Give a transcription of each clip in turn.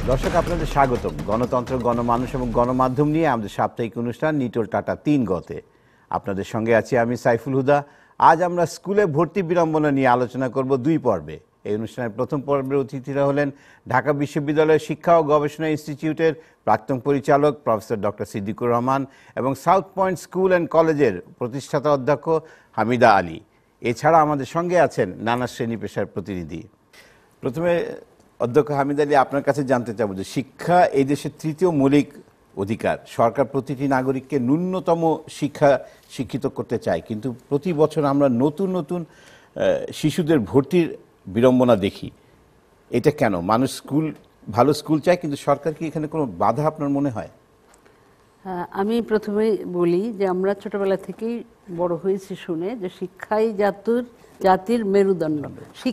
দর্শক আপনাদের স্বাগতম। গণতন্ত্র, গণমানুষ এবং গণমাধ্যম নিয়ে আমাদের সাপ্তাহিক অনুষ্ঠান নিটোল টাটা ৩ গতে আপনাদের সঙ্গে আছি আমি সাইফুল হুদা। আজ আমরা স্কুলে ভর্তি বিড়ম্বনা নিয়ে আলোচনা করব ২ পর্বে। এই অনুষ্ঠানের প্রথম পর্বের অতিথিরা হলেন ঢাকা বিশ্ববিদ্যালয়ের শিক্ষা ও গবেষণা ইনস্টিটিউটের প্রাক্তন পরিচালক প্রফেসর ডক্টর সিদ্দিকুর রহমান এবং সাউথ পয়েন্ট স্কুল অ্যান্ড কলেজের প্রতিষ্ঠাতা অধ্যক্ষ হামিদা আলী। এছাড়া আমাদের সঙ্গে আছেন নানা শ্রেণী পেশার প্রতিনিধি। প্রথমে অধ্যক্ষ হামিদা আলী, আপনার কাছে জানতে চাবো যে শিক্ষা এই দেশের তৃতীয় মৌলিক অধিকার। সরকার প্রতিটি নাগরিককে ন্যূনতম শিক্ষিত করতে চায়, কিন্তু প্রতি বছর আমরা নতুন নতুন শিশুদের ভর্তির বিড়ম্বনা দেখি। এটা কেন? মানুষ ভালো স্কুল চায়, কিন্তু সরকার কি এখানে কোনো বাধা আপনার মনে হয়? আমি প্রথমেই বলি যে আমরা ছোটবেলা থেকেই বড় হয়েছি শুনে যে শিক্ষাই জাতির মেরুদণ্ড।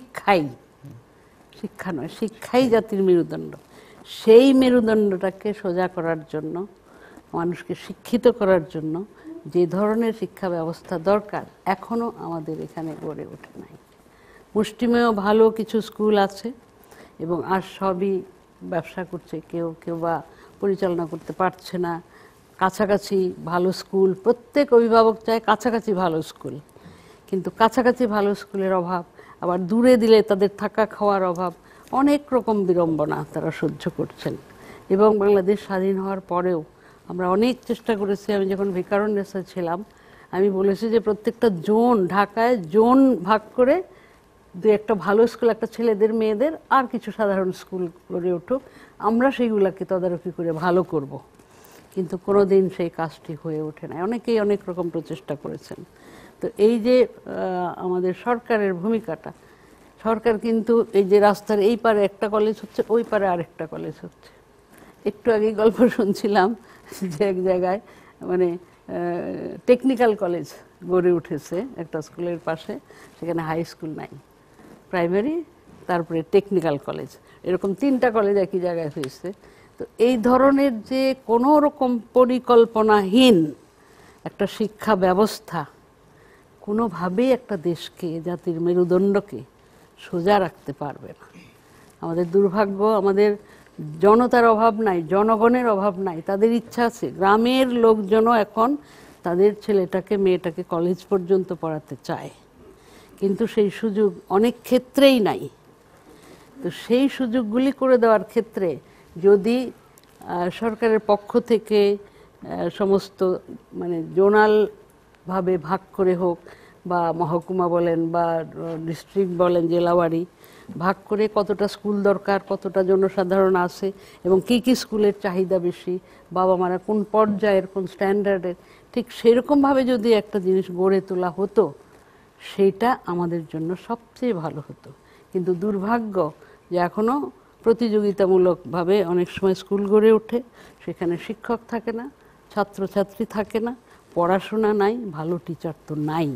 শিক্ষা নয়, শিক্ষাই জাতির মেরুদণ্ড। সেই মেরুদণ্ডটাকে সোজা করার জন্য, মানুষকে শিক্ষিত করার জন্য যে ধরনের শিক্ষা ব্যবস্থা দরকার এখনো আমাদের এখানে গড়ে ওঠে নাই। মুষ্টিমেয় ভালো কিছু স্কুল আছে এবং আর সবই ব্যবসা করছে, কেউ কেউ বা পরিচালনা করতে পারছে না। কাছাকাছি ভালো স্কুল, প্রত্যেক অভিভাবক চায় কাছাকাছি ভালো স্কুল, কিন্তু কাছাকাছি ভালো স্কুলের অভাব, আবার দূরে দিলে তাদের থাকা খাওয়ার অভাব, অনেক রকম বিড়ম্বনা তারা সহ্য করছেন। এবং বাংলাদেশ স্বাধীন হওয়ার পরেও আমরা অনেক চেষ্টা করেছি। আমি যখন ভিকারুননিসা ছিলাম আমি বলেছি যে প্রত্যেকটা জোন, ঢাকায় জোন ভাগ করে দু একটা ভালো স্কুল, একটা ছেলেদের মেয়েদের আর কিছু সাধারণ স্কুল গড়ে উঠুক, আমরা সেইগুলোকে তদারকি করে ভালো করব। কিন্তু কোনোদিন সেই কাজটি হয়ে ওঠে না। অনেকেই অনেক রকম প্রচেষ্টা করেছেন। তো এই যে আমাদের সরকারের ভূমিকাটা, সরকার কিন্তু এই যে রাস্তার এই পারে একটা কলেজ হচ্ছে, ওই পারে আরেকটা কলেজ হচ্ছে। একটু আগেই গল্প শুনছিলাম যে এক জায়গায় মানে টেকনিক্যাল কলেজ গড়ে উঠেছে একটা স্কুলের পাশে, সেখানে হাই স্কুল নাই, প্রাইমারি তারপরে টেকনিক্যাল কলেজ, এরকম 3টা কলেজ একই জায়গায় হয়েছে। তো এই ধরনের যে কোনো রকম পরিকল্পনাহীন একটা শিক্ষা ব্যবস্থা কোনোভাবেই একটা দেশকে, জাতির মেরুদণ্ডকে সোজা রাখতে পারবে না। আমাদের দুর্ভাগ্য, আমাদের জনতার অভাব নাই, জনগণের অভাব নাই, তাদের ইচ্ছা আছে। গ্রামের লোকজনও এখন তাদের ছেলেটাকে মেয়েটাকে কলেজ পর্যন্ত পড়াতে চায়, কিন্তু সেই সুযোগ অনেক ক্ষেত্রেই নাই। তো সেই সুযোগগুলি করে দেওয়ার ক্ষেত্রে যদি সরকারের পক্ষ থেকে সমস্ত মানে জোনালভাবে ভাগ করে হোক, বা মহকুমা বলেন বা ডিস্ট্রিক্ট বলেন, জেলাওয়ারি ভাগ করে কতটা স্কুল দরকার, কতটা জনসাধারণ আছে এবং কী কী স্কুলের চাহিদা বেশি, বাবা মারা কোন পর্যায়ের, কোন স্ট্যান্ডার্ডের, ঠিক সেরকমভাবে যদি একটা জিনিস গড়ে তোলা হতো, সেইটা আমাদের জন্য সবচেয়ে ভালো হতো। কিন্তু দুর্ভাগ্য যে এখনও প্রতিযোগিতামূলকভাবে অনেক সময় স্কুল গড়ে ওঠে, সেখানে শিক্ষক থাকে না, ছাত্রছাত্রী থাকে না, পড়াশোনা নাই, ভালো টিচার তো নাই।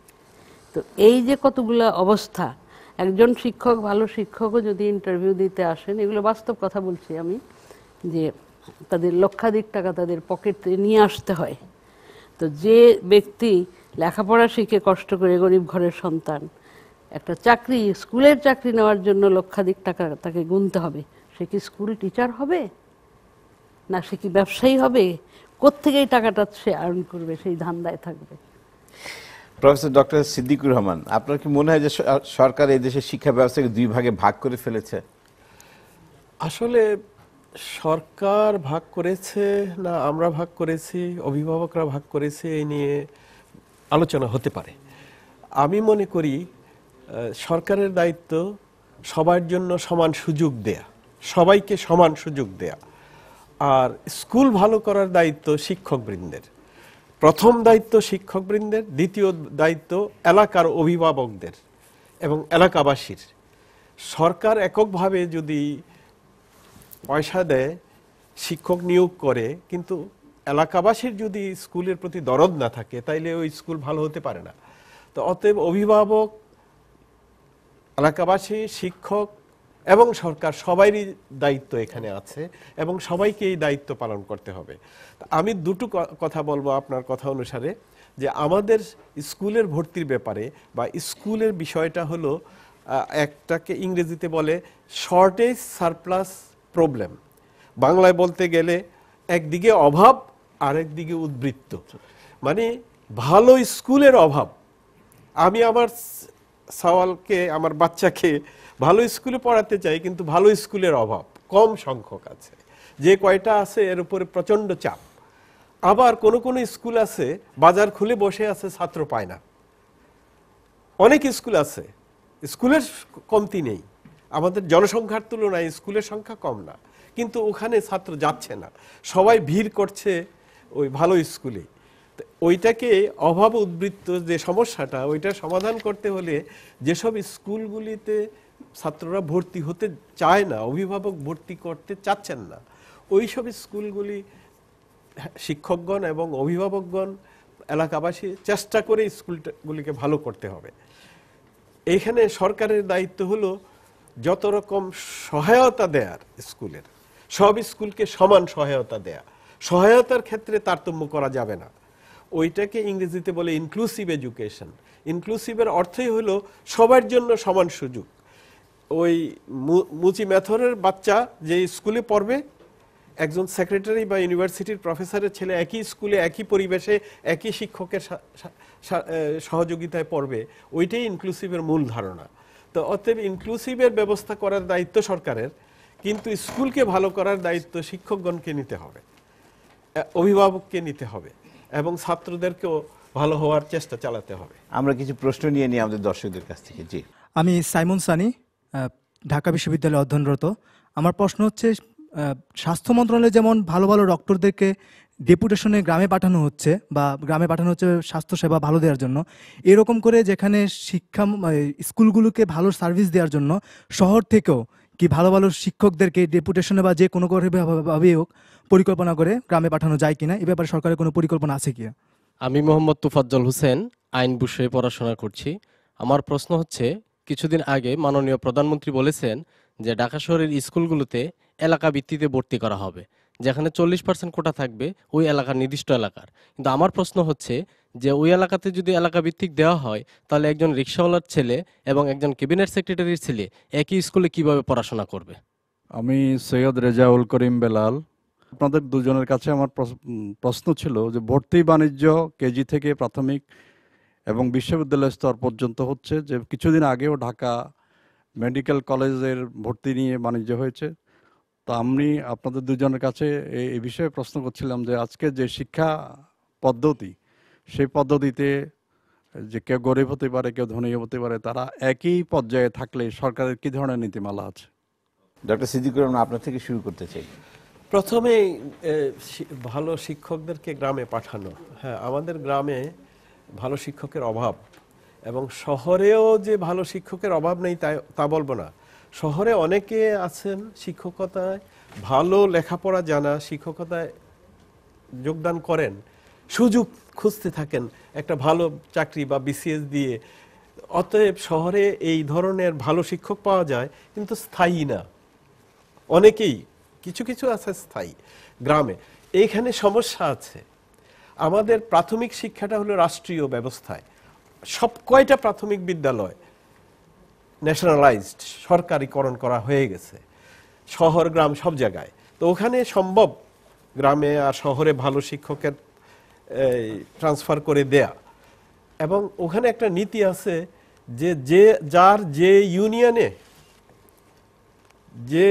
তো এই যে কতগুলো অবস্থা, একজন শিক্ষক, ভালো শিক্ষকও যদি ইন্টারভিউ দিতে আসেন, এগুলো বাস্তব কথা বলছি আমি, যে তাদের লক্ষাধিক টাকা তাদের পকেটে নিয়ে আসতে হয়। তো যে ব্যক্তি লেখাপড়া শিখে কষ্ট করে, গরিব ঘরের সন্তান, একটা চাকরি, স্কুলের চাকরি নেওয়ার জন্য লক্ষাধিক টাকা তাকে গুনতে হবে, সে কি স্কুল টিচার হবে না সে কি ব্যবসায়ী হবে? কোত্থেকে এই টাকাটা সে আর্ন করবে, সেই ধান্দায় থাকবে। প্রফেসর ডক্টর সিদ্দিকুর রহমান, আপনার কি মনে হয় যে সরকার এই দেশের শিক্ষা ব্যবস্থাকে 2 ভাগে ভাগ করে ফেলেছে? আসলে সরকার ভাগ করেছে না আমরা ভাগ করেছি, অভিভাবকরা ভাগ করেছে, এই নিয়ে আলোচনা হতে পারে। আমি মনে করি সরকারের দায়িত্ব সবার জন্য সমান সুযোগ দেয়া, সবাইকে সমান সুযোগ দেয়া। আর স্কুল ভালো করার দায়িত্ব শিক্ষকবৃন্দের। প্রথম দায়িত্ব শিক্ষকবৃন্দের, দ্বিতীয় দায়িত্ব এলাকার অভিভাবকদের এবং এলাকাবাসীর। সরকার এককভাবে যদি পয়সা দেয়, শিক্ষক নিয়োগ করে, কিন্তু এলাকাবাসীর যদি স্কুলের প্রতি দরদ না থাকে, তাইলে ওই স্কুল ভালো হতে পারে না। তো অতএব অভিভাবক, এলাকাবাসী, শিক্ষক এবং সরকার সবারই দায়িত্ব এখানে আছে এবং সবাইকে এই দায়িত্ব পালন করতে হবে। আমি দুটো কথা বলবো আপনার কথা অনুসারে, যে আমাদের স্কুলের ভর্তির ব্যাপারে বা স্কুলের বিষয়টা হলো একটাকে ইংরেজিতে বলে শর্টেজ সারপ্লাস প্রবলেম। বাংলায় বলতে গেলে একদিকে অভাব আরেকদিকে উদ্বৃত্ত, মানে ভালো স্কুলের অভাব। আমি আমার সওয়ালকে, আমার বাচ্চাকে ভালো স্কুলে পড়াতে চাই, কিন্তু ভালো স্কুলের অভাব, কম সংখ্যক আছে, যে কয়টা আছে এর উপরে প্রচন্ড চাপ। আবার কোন কোন স্কুল আছে বাজার খুলে বসে আছে, ছাত্র পায় না। অনেক স্কুল আছে স্কুলের কমতি নেই, আমাদের জনসংখ্যার তুলনায় স্কুলের সংখ্যা কম না, কিন্তু ওখানে ছাত্র যাচ্ছে না, সবাই ভিড় করছে ওই ভালো স্কুলে। ওইটাকে অভাব উদ্বৃত্ত যে সমস্যাটা, ওইটা সমাধান করতে হলে যেসব স্কুলগুলিতে ছাত্ররা ভর্তি হতে চায় না, অভিভাবক ভর্তি করতে চাচ্ছেন না, ওইসব স্কুলগুলি শিক্ষকগণ এবং অভিভাবকগণ, এলাকাবাসী চেষ্টা করে স্কুলগুলিকে ভালো করতে হবে। এইখানে সরকারের দায়িত্ব হলো যত রকম সহায়তা দেয়ার, স্কুলের সব স্কুলকে সমান সহায়তা দেয়া। সহায়তার ক্ষেত্রে তারতম্য করা যাবে না। ওইটাকে ইংরেজিতে বলে ইনক্লুসিভ এডুকেশন। ইনক্লুসিভের অর্থই হলো সবার জন্য সমান সুযোগ। ওই মুচি মেথরের বাচ্চা যে স্কুলে পড়বে, একজন সেক্রেটারি বা ইউনিভার্সিটির প্রফেসরের ছেলে একই স্কুলে একই পরিবেশে একই শিক্ষকের সহযোগিতায় পড়বে, ওইটাই ইনক্লুসিভের মূল ধারণা। তো অতএব ইনক্লুসিভের ব্যবস্থা করার দায়িত্ব সরকারের, কিন্তু স্কুলকে ভালো করার দায়িত্ব শিক্ষকগণকে নিতে হবে, অভিভাবককে নিতে হবে, এবং ছাত্রদেরকেও ভালো হওয়ার চেষ্টা চালাতে হবে। আমরা কিছু প্রশ্ন নিয়ে নিই আমাদের দর্শকদের কাছ থেকে। জি, আমি সাইমন সানি, ঢাকা বিশ্ববিদ্যালয়ে অধ্যয়নরত। আমার প্রশ্ন হচ্ছে, স্বাস্থ্য মন্ত্রণালয়ে যেমন ভালো ভালো ডক্টরদেরকে ডেপুটেশনে গ্রামে পাঠানো হচ্ছে বা গ্রামে পাঠানো হচ্ছে স্বাস্থ্যসেবা ভালো দেওয়ার জন্য, এরকম করে যেখানে স্কুলগুলোকে ভালো সার্ভিস দেওয়ার জন্য শহর থেকেও কি ভালো ভালো শিক্ষকদেরকে ডেপুটেশনে বা যে কোনো ভাবেই হোক পরিকল্পনা করে গ্রামে পাঠানো যায় কিনা, এ ব্যাপারে সরকারের কোনো পরিকল্পনা আছে কিনা? আমি মোহাম্মদ তুফাজ্জল হোসেন, আইন বিষয়ে পড়াশোনা করছি। আমার প্রশ্ন হচ্ছে, কিছুদিন আগে মাননীয় প্রধানমন্ত্রী বলেছেন যে ঢাকা শহরের স্কুলগুলোতে এলাকা ভিত্তিতে ভর্তি করা হবে, যেখানে 40% কোটা থাকবে ওই এলাকার নির্দিষ্ট এলাকার। কিন্তু আমার প্রশ্ন হচ্ছে যে ওই এলাকাতে যদি এলাকা ভিত্তিক দেওয়া হয়, তাহলে একজন রিকশাওয়ালার ছেলে এবং একজন ক্যাবিনেট সেক্রেটারির ছেলে একই স্কুলে কিভাবে পড়াশোনা করবে? আমি সৈয়দ রেজাউল করিম বেলাল। আপনাদের দুজনের কাছে আমার প্রশ্ন ছিল যে ভর্তি বাণিজ্য কেজি থেকে প্রাথমিক এবং বিশ্ববিদ্যালয় স্তর পর্যন্ত হচ্ছে, যে কিছুদিন আগেও ঢাকা মেডিকেল কলেজের ভর্তি নিয়ে বাণিজ্য হয়েছে। তো আমি আপনাদের দুজনের কাছে এই বিষয়ে প্রশ্ন করছিলাম যে আজকে যে শিক্ষা পদ্ধতি, সেই পদ্ধতিতে যে কেউ গরিব হতে পারে, কেউ ধনী হতে পারে, তারা একই পর্যায়ে থাকলে সরকারের কি ধরনের নীতিমালা আছে? ডক্টর সিদ্দিকুর রহমান, আপনার থেকে শুরু করতে চাই। প্রথমে ভালো শিক্ষকদেরকে গ্রামে পাঠানো। হ্যাঁ, আমাদের গ্রামে ভালো শিক্ষকের অভাব, এবং শহরেও যে ভালো শিক্ষকের অভাব নেই তা বলবো না। শহরে অনেকে আছেন শিক্ষকতায় ভালো, লেখাপড়া জানা, শিক্ষকতায় যোগদান করেন, সুযোগ খুঁজতে থাকেন একটা ভালো চাকরি বা বিসিএস দিয়ে। অতএব শহরে এই ধরনের ভালো শিক্ষক পাওয়া যায়, কিন্তু স্থায়ী না। অনেকেই, কিছু কিছু আছে স্থায়ী। গ্রামে এইখানে সমস্যা আছে। আমাদের প্রাথমিক শিক্ষাটা হলো রাষ্ট্রীয় ব্যবস্থায়, সব কয়টা প্রাথমিক বিদ্যালয় ন্যাশনালাইজড, সরকারিকরণ করা হয়ে গেছে, শহর গ্রাম সব জায়গায়। তো ওখানে সম্ভব গ্রামে আর শহরে ভালো শিক্ষকের ট্রান্সফার করে দেয়া। এবং ওখানে একটা নীতি আছে যে যার যে ইউনিয়নে, যে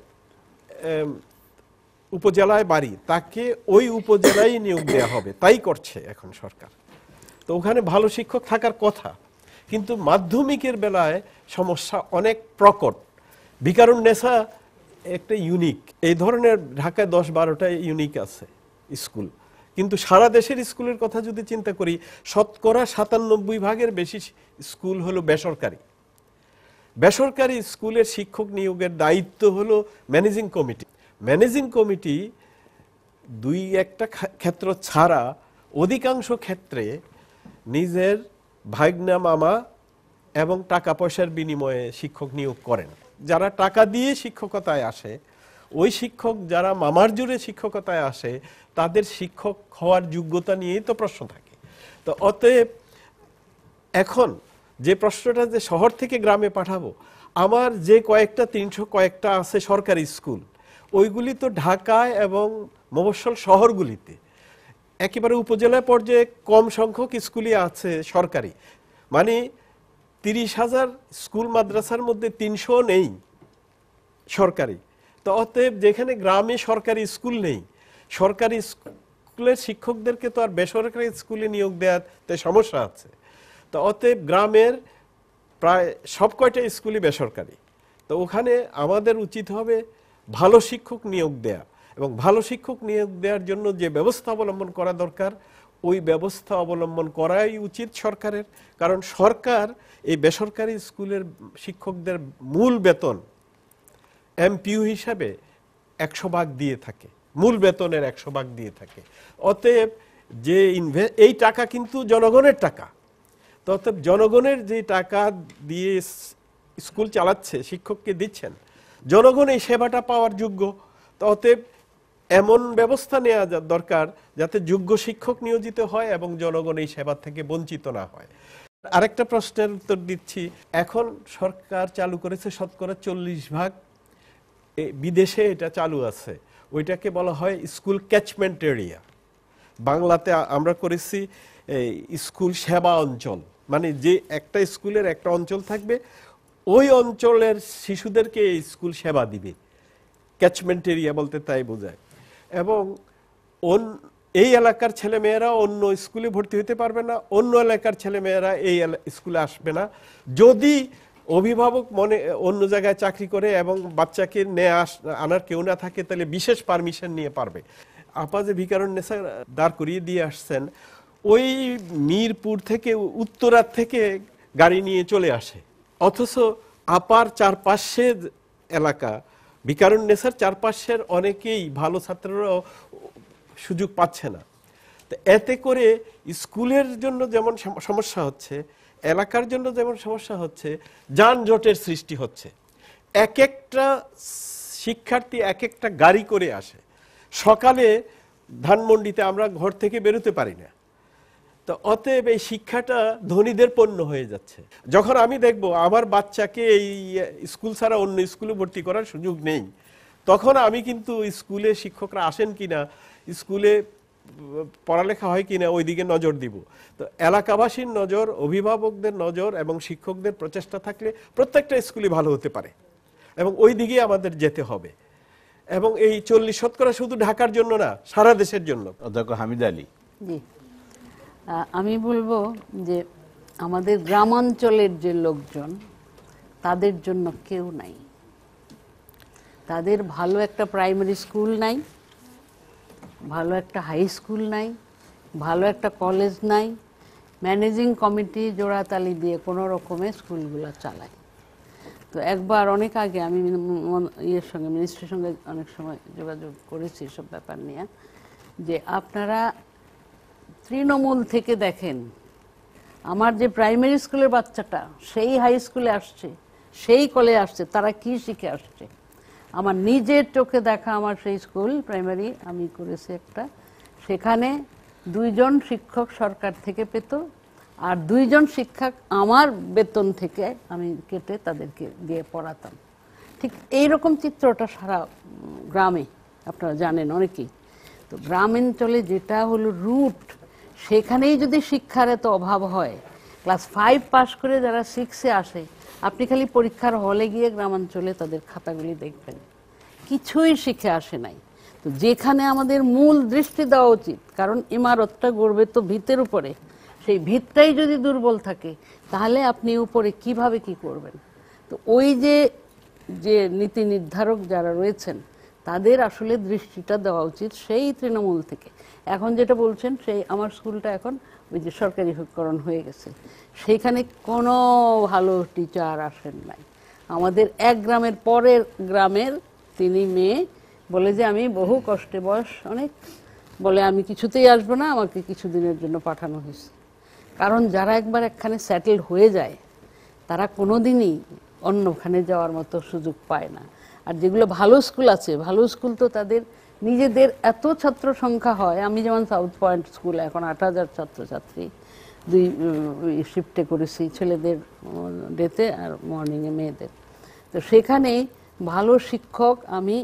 উপজেলায় বাড়ি, তাকে ওই উপজেলায় নিয়োগ দেওয়া হবে, তাই করছে এখন সরকার। তো ওখানে ভালো শিক্ষক থাকার কথা, কিন্তু মাধ্যমিকের বেলায় সমস্যা অনেক প্রকট। ভিকারুন্নেসা একটা ইউনিক, এই ধরনের ঢাকায় 10-12টা ইউনিক আছে স্কুল, কিন্তু সারা দেশের স্কুলের কথা যদি চিন্তা করি, শতকরা 97% বেশি স্কুল হলো বেসরকারি। বেসরকারি স্কুলের শিক্ষক নিয়োগের দায়িত্ব হলো ম্যানেজিং কমিটি। ম্যানেজিং কমিটি 2-1টা ক্ষেত্র ছাড়া অধিকাংশ ক্ষেত্রে নিজের ভাগনা মামা এবং টাকা পয়সার বিনিময়ে শিক্ষক নিয়োগ করেন। যারা টাকা দিয়ে শিক্ষকতায় আসে, ওই শিক্ষক যারা মামার জোরে শিক্ষকতায় আসে, তাদের শিক্ষক হওয়ার যোগ্যতা নিয়েই তো প্রশ্ন থাকে। তো অতএব এখন যে প্রশ্নটা যে শহর থেকে গ্রামে পাঠাবো, আমার যে কয়েকটা 300 কয়েকটা আছে সরকারি স্কুল, ওইগুলি তো ঢাকায় এবং মফস্বল শহরগুলিতে, একেবারে উপজেলা পর্যায়ে কম সংখ্যক স্কুলই আছে সরকারি, মানে 30,000 স্কুল মাদ্রাসার মধ্যে 300 নেই সরকারি। তো অতএব যেখানে গ্রামে সরকারি স্কুল নেই, সরকারি স্কুলের শিক্ষকদেরকে তো আর বেসরকারি স্কুলে নিয়োগ দেওয়াতে সমস্যা আছে। তো অতএব গ্রামের প্রায় সব কয়টা স্কুলই বেসরকারি। তো ওখানে আমাদের উচিত হবে ভালো শিক্ষক নিয়োগ দেয়া, এবং ভালো শিক্ষক নিয়োগ দেওয়ার জন্য যে ব্যবস্থা অবলম্বন করা দরকার ওই ব্যবস্থা অবলম্বন করাই উচিত সরকারের। কারণ সরকার এই বেসরকারি স্কুলের শিক্ষকদের মূল বেতন এমপিইউ হিসাবে 100% দিয়ে থাকে, মূল বেতনের 100% দিয়ে থাকে। অতএব যে এই টাকা কিন্তু জনগণের টাকা, তো অতএব জনগণের যে টাকা দিয়ে স্কুল চালাচ্ছে, শিক্ষককে দিচ্ছেন, জনগণ এই সেবাটা পাওয়ার যোগ্য। তো অতএব এমন ব্যবস্থা নেওয়া দরকার যাতে যোগ্য শিক্ষক নিয়োজিত হয় এবং জনগণ এই সেবা থেকে বঞ্চিত না হয়। আরেকটা প্রশ্নের উত্তর দিচ্ছি, এখন সরকার চালু করেছে শতকরা 40% বিদেশে এটা চালু আছে, ওইটাকে বলা হয় স্কুল ক্যাচমেন্ট এরিয়া। বাংলাতে আমরা করেছি স্কুল সেবা অঞ্চল, মানে যে একটা স্কুলের একটা অঞ্চল থাকবে, ওই অঞ্চলের শিশুদেরকে স্কুল সেবা দিবে, ক্যাচমেন্ট এরিয়া বলতে তাই বোঝায়। এবং এই এলাকার ছেলেমেয়েরা অন্য স্কুলে ভর্তি হতে পারবে না, অন্য এলাকার ছেলেমেয়েরা এই স্কুলে আসবে না। যদি অভিভাবক অন্য জায়গায় চাকরি করে এবং বাচ্চাকে আনার কেউ না থাকে, তাহলে বিশেষ পারমিশন নিয়ে পারবে। আপা যে ভিকারুন্নেসা দাঁড় করিয়ে দিয়ে আসছেন, ওই মিরপুর থেকে উত্তরার থেকে গাড়ি নিয়ে চলে আসে, অথচ আপার চারপাশের এলাকা, ভিকারুন্নেসার চারপাশের অনেকেই ভালো ছাত্ররাও সুযোগ পাচ্ছে না। তো এতে করে স্কুলের জন্য যেমন সমস্যা হচ্ছে, এলাকার জন্য যেমন সমস্যা হচ্ছে, যানজটের সৃষ্টি হচ্ছে। এক একটা শিক্ষার্থী এক একটা গাড়ি করে আসে। সকালে ধানমন্ডিতে আমরা ঘর থেকে বেরোতে পারি না। তো অতএব এই শিক্ষাটা ধনীদের পণ্য হয়ে যাচ্ছে। যখন আমি দেখব আমার বাচ্চাকে এই স্কুল ছাড়া অন্য স্কুলে ভর্তি করার সুযোগ নেই, তখন আমি কিন্তু স্কুলে শিক্ষকরা আসেন কিনা, স্কুলে পড়ালেখা হয় কিনা ওই দিকে নজর দিব। তো এলাকাবাসীর নজর, অভিভাবকদের নজর এবং শিক্ষকদের প্রচেষ্টা থাকলে প্রত্যেকটা স্কুলই ভালো হতে পারে, এবং ওই দিকে আমাদের যেতে হবে। এবং এই 40% শুধু ঢাকার জন্য না, সারা দেশের জন্য। অধ্যক্ষ হামিদ আলী। জি, আমি বলবো যে আমাদের গ্রামাঞ্চলের যে লোকজন, তাদের জন্য কেউ নাই। তাদের ভালো একটা প্রাইমারি স্কুল নাই, ভালো একটা হাই স্কুল নাই, ভালো একটা কলেজ নাই। ম্যানেজিং কমিটি জোড়াতালি দিয়ে কোনো রকমে স্কুলগুলো চালায়। তো একবার অনেক আগে আমি মিনিস্ট্রির সঙ্গে অনেক সময় যোগাযোগ করেছি সব ব্যাপার নিয়ে, যে আপনারা তৃণমূল থেকে দেখেন, আমার যে প্রাইমারি স্কুলের বাচ্চাটা সেই হাই স্কুলে আসছে, সেই কলেজে আসছে, তারা কি শিখে আসছে। আমার নিজের চোখে দেখা আমার সেই স্কুল প্রাইমারি আমি করেছি একটা, সেখানে 2 জন শিক্ষক সরকার থেকে পেত, আর 2 জন শিক্ষক আমার বেতন থেকে আমি কেটে তাদেরকে দিয়ে পড়াতাম। ঠিক এইরকম চিত্রটা সারা গ্রামে আপনারা জানেন অনেকেই। তো গ্রামাঞ্চলে যেটা হলো রুট, সেখানেই যদি শিক্ষার এত অভাব হয়, ক্লাস 5 পাস করে যারা 6-এ আসে, আপনি খালি পরীক্ষার হলে গিয়ে গ্রামাঞ্চলে তাদের খাতাগুলি দেখবেন, কিছুই শিখে আসে নাই। তো যেখানে আমাদের মূল দৃষ্টি দেওয়া উচিত, কারণ ইমারতটা গড়বে তো ভিতের উপরে, সেই ভিতটাই যদি দুর্বল থাকে তাহলে আপনি উপরে কিভাবে কি করবেন। তো ওই যে নীতি নির্ধারক যারা রয়েছেন, তাদের আসলে দৃষ্টিটা দেওয়া উচিত সেই তৃণমূল থেকে। এখন যেটা বলছেন, সেই আমার স্কুলটা এখন ওই যে সরকারিকরণ হয়ে গেছে, সেইখানে কোনো ভালো টিচার আসেন নাই। আমাদের এক গ্রামের পরের গ্রামের তিনি মেয়ে বলে যে আমি বহু কষ্টে, বয়স অনেক, বলে আমি কিছুতেই আসবো না, আমাকে কিছুদিনের জন্য পাঠানো হয়েছে। কারণ যারা একবার একখানে সেটেল হয়ে যায়, তারা কোনোদিনই অন্যখানে যাওয়ার মতো সুযোগ পায় না। আর যেগুলো ভালো স্কুল আছে, ভালো স্কুল তো তাদের নিজেদের এত ছাত্র সংখ্যা হয়। আমি যেমন সাউথ পয়েন্ট স্কুলে এখন 8,000 ছাত্রছাত্রী, 2 শিফটে করেছি, ছেলেদের ডেতে আর মর্নিংয়ে মেয়েদের। তো সেখানে ভালো শিক্ষক আমি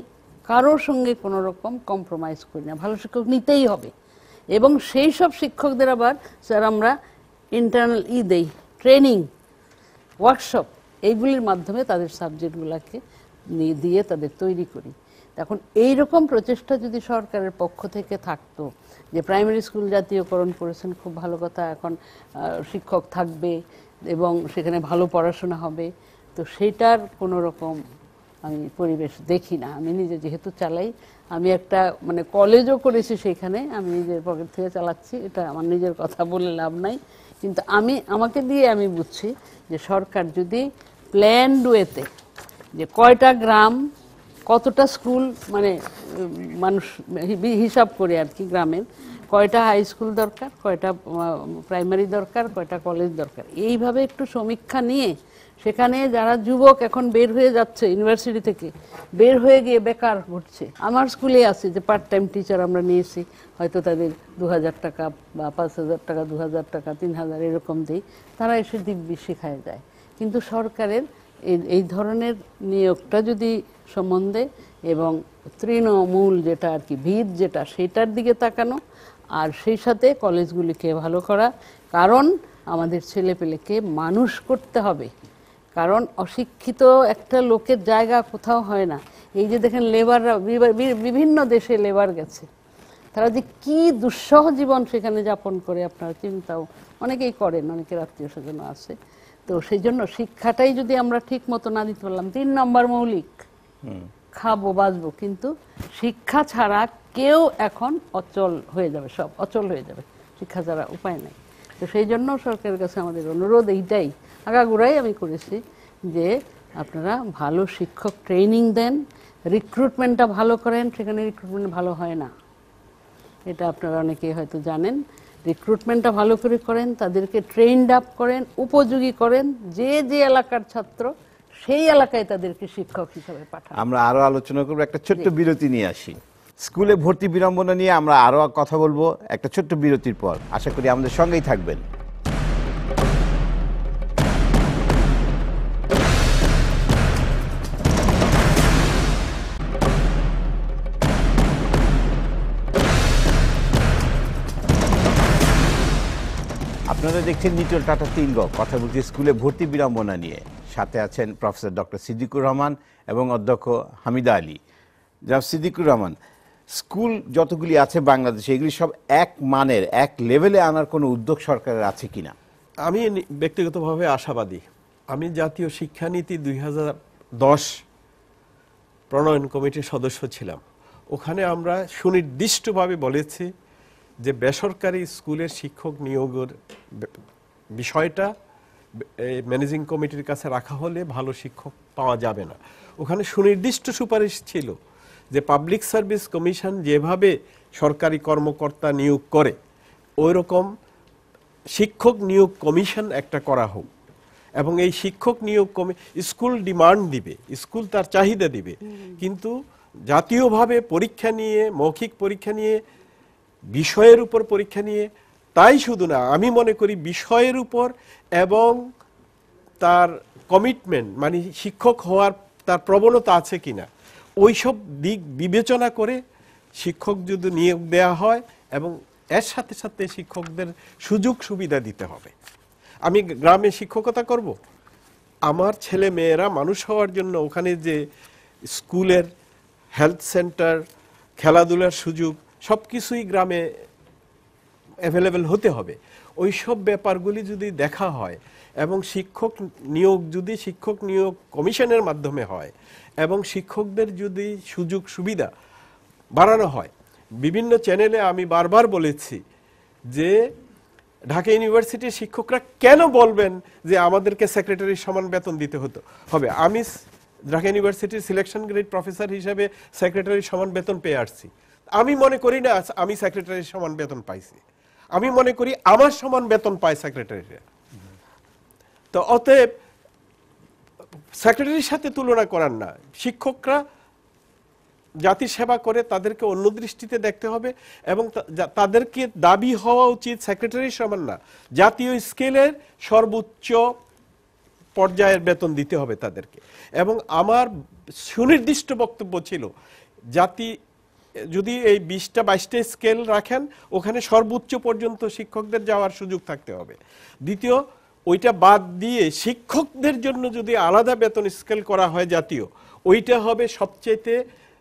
কারোর সঙ্গে কোনো রকম কম্প্রোমাইজ করি না, ভালো শিক্ষক নিতেই হবে। এবং সেই সব শিক্ষকদের আবার স্যার আমরা ইন্টারনাল দেই, ট্রেনিং, ওয়ার্কশপ, এইগুলির মাধ্যমে তাদের সাবজেক্টগুলোকে দিয়ে তাদের তৈরি করি। এখন এইরকম প্রচেষ্টা যদি সরকারের পক্ষ থেকে থাকতো, যে প্রাইমারি স্কুল জাতীয়করণ করেছেন, খুব ভালো কথা, এখন শিক্ষক থাকবে এবং সেখানে ভালো পড়াশোনা হবে, তো সেটার কোনো রকম আমি পরিবেশ দেখি না। আমি নিজে যেহেতু চালাই, আমি একটা মানে কলেজও করেছি, সেখানে আমি নিজের পকেট থেকে চালাচ্ছি, এটা আমার নিজের কথা বলে লাভ নাই। কিন্তু আমাকে দিয়ে আমি বুঝছি যে সরকার যদি প্ল্যান্ড ওয়েতে, যে কয়টা গ্রাম, কতটা স্কুল, মানে মানুষ হিসাব করে আর কি, গ্রামের কয়টা হাই স্কুল দরকার, কয়টা প্রাইমারি দরকার, কয়টা কলেজ দরকার, এইভাবে একটু সমীক্ষা নিয়ে সেখানে যারা যুবক এখন বের হয়ে যাচ্ছে ইউনিভার্সিটি থেকে, বের হয়ে গিয়ে বেকার ঘটছে, আমার স্কুলে আছে যে পার্ট টাইম টিচার আমরা নিয়েছি, হয়তো তাদের 2000 টাকা বা 5000 টাকা, 2000 টাকা, 3000 এরকম দিই, তারা এসে দিব্যি শেখায় যায়। কিন্তু সরকারের এই ধরনের নিয়োগটা যদি সম্বন্ধে এবং তৃণমূল যেটা আর কি, ভিত যেটা, সেটার দিকে তাকানো, আর সেই সাথে কলেজগুলিকে ভালো করা, কারণ আমাদের ছেলেপেলেকে মানুষ করতে হবে। কারণ অশিক্ষিত একটা লোকের জায়গা কোথাও হয় না। এই যে দেখেন লেবাররা বিভিন্ন দেশে লেবার গেছে, তারা যে কি দুঃসহ জীবন সেখানে যাপন করে আপনারা চিন্তাও অনেকেই করেন, অনেকের আত্মীয় স্বজন আছে। তো সেই জন্য শিক্ষাটাই যদি আমরা ঠিক মতো না দিতে পারলাম, 3 নম্বর মৌলিক, খাবো বাঁচবো, কিন্তু শিক্ষা ছাড়া কেউ এখন অচল হয়ে যাবে, সব অচল হয়ে যাবে, শিক্ষা ছাড়া উপায় নেই। তো সেই জন্য সরকারের কাছে আমাদের অনুরোধ এইটাই, আগাগোড়াই আমি করেছি, যে আপনারা ভালো শিক্ষক ট্রেনিং দেন, রিক্রুটমেন্টটা ভালো করেন। সেখানে রিক্রুটমেন্ট ভালো হয় না, এটা আপনারা অনেকেই হয়তো জানেন। রিক্রুটমেন্টটা ভালো করে করেন, তাদেরকে ট্রেনড আপ করেন, উপযোগী করেন, যে যে এলাকার ছাত্র সেই এলাকায় তাদেরকে শিক্ষক হিসাবে পাঠান। আমরা আরো আলোচনা করবো, একটা ছোট্ট বিরতি নিয়ে আসি। স্কুলে ভর্তি বিড়ম্বনা নিয়ে আমরা আরো কথা বলবো একটা ছোট্ট বিরতির পর। আশা করি আমাদের সঙ্গেই থাকবেন। আপনারা দেখছেন নিটোল টাটা 3 গ, কথা বলছি স্কুলে ভর্তি বিড়ম্বনা নিয়ে। সাথে আছেন প্রফেসর ডক্টর সিদ্দিকুর রহমান এবং অধ্যক্ষ হামিদা আলী। জনাব সিদ্দিকুর রহমান, স্কুল যতগুলি আছে বাংলাদেশে, এগুলি সব এক মানের, এক লেভেলে আনার কোনো উদ্যোগ সরকারের আছে কিনা? আমি ব্যক্তিগতভাবে আশাবাদী। আমি জাতীয় শিক্ষানীতি 2010 প্রণয়ন কমিটির সদস্য ছিলাম। ওখানে আমরা সুনির্দিষ্টভাবে বলেছি যে বেসরকারি স্কুলের শিক্ষক নিয়োগের বিষয়টা ম্যানেজিং কমিটির কাছে রাখা হলে ভালো শিক্ষক পাওয়া যাবে না। ওখানে সুনির্দিষ্ট সুপারিশ ছিল যে পাবলিক সার্ভিস কমিশন যেভাবে সরকারি কর্মকর্তা নিয়োগ করে, ওই রকম শিক্ষক নিয়োগ কমিশন একটা করা হোক। এবং এই শিক্ষক নিয়োগ স্কুল ডিমান্ড দিবে, স্কুল তার চাহিদা দিবে, কিন্তু জাতীয়ভাবে পরীক্ষা নিয়ে, মৌখিক পরীক্ষা নিয়ে, বিষয়ের উপর পরীক্ষা নিয়ে, তাই শুধু না, আমি মনে করি বিষয়ের উপর এবং তার কমিটমেন্ট, মানে শিক্ষক হওয়ার তার প্রবণতা আছে কিনা, ওই সব দিক বিবেচনা করে শিক্ষক যদি নিয়োগ দেওয়া হয়, এবং এর সাথে সাথে শিক্ষকদের সুযোগ সুবিধা দিতে হবে। আমি গ্রামে শিক্ষকতা করব, আমার ছেলে মেয়েরা মানুষ হওয়ার জন্য ওখানে যে স্কুলের হেলথ সেন্টার, খেলাধুলার সুযোগ, সব কিছুই গ্রামে অ্যাভেলেবেল হতে হবে। ওই সব ব্যাপারগুলি যদি দেখা হয় এবং শিক্ষক নিয়োগ যদি শিক্ষক নিয়োগ কমিশনের মাধ্যমে হয় এবং শিক্ষকদের যদি সুযোগ সুবিধা বাড়ানো হয়, বিভিন্ন চ্যানেলে আমি বারবার বলেছি যে ঢাকা ইউনিভার্সিটির শিক্ষকরা কেন বলবেন যে আমাদেরকে সেক্রেটারির সমান বেতন দিতে হবে। আমি ঢাকা ইউনিভার্সিটির সিলেকশন গ্রেড প্রফেসর হিসেবে সেক্রেটারির সমান বেতন পেয়ে আসছি। আমি মনে করি না আমি সেক্রেটারির সমান বেতন পাইছি, আমি মনে করি আমার সমান বেতন পায় সেক্রেটারিরা। তো অতএব সেক্রেটারির সাথে তুলনা করার না, শিক্ষকরা জাতির সেবা করে, তাদেরকে অন্য দৃষ্টিতে দেখতে হবে এবং তাদেরকে দাবি হওয়া উচিত সেক্রেটারির সমান না, জাতীয় স্কেলের সর্বোচ্চ পর্যায়ের বেতন দিতে হবে তাদেরকে। এবং আমার সুনির্দিষ্ট বক্তব্য ছিল জাতি যদি এই 20টা-22টা স্কেল রাখেন, ওখানে সর্বোচ্চ পর্যন্ত শিক্ষকদের যাওয়ার সুযোগ থাকতে হবে। দ্বিতীয়, ওইটা বাদ দিয়ে শিক্ষকদের জন্য যদি আলাদা বেতন স্কেল করা হয় জাতীয়, ওইটা হবে সবচেয়ে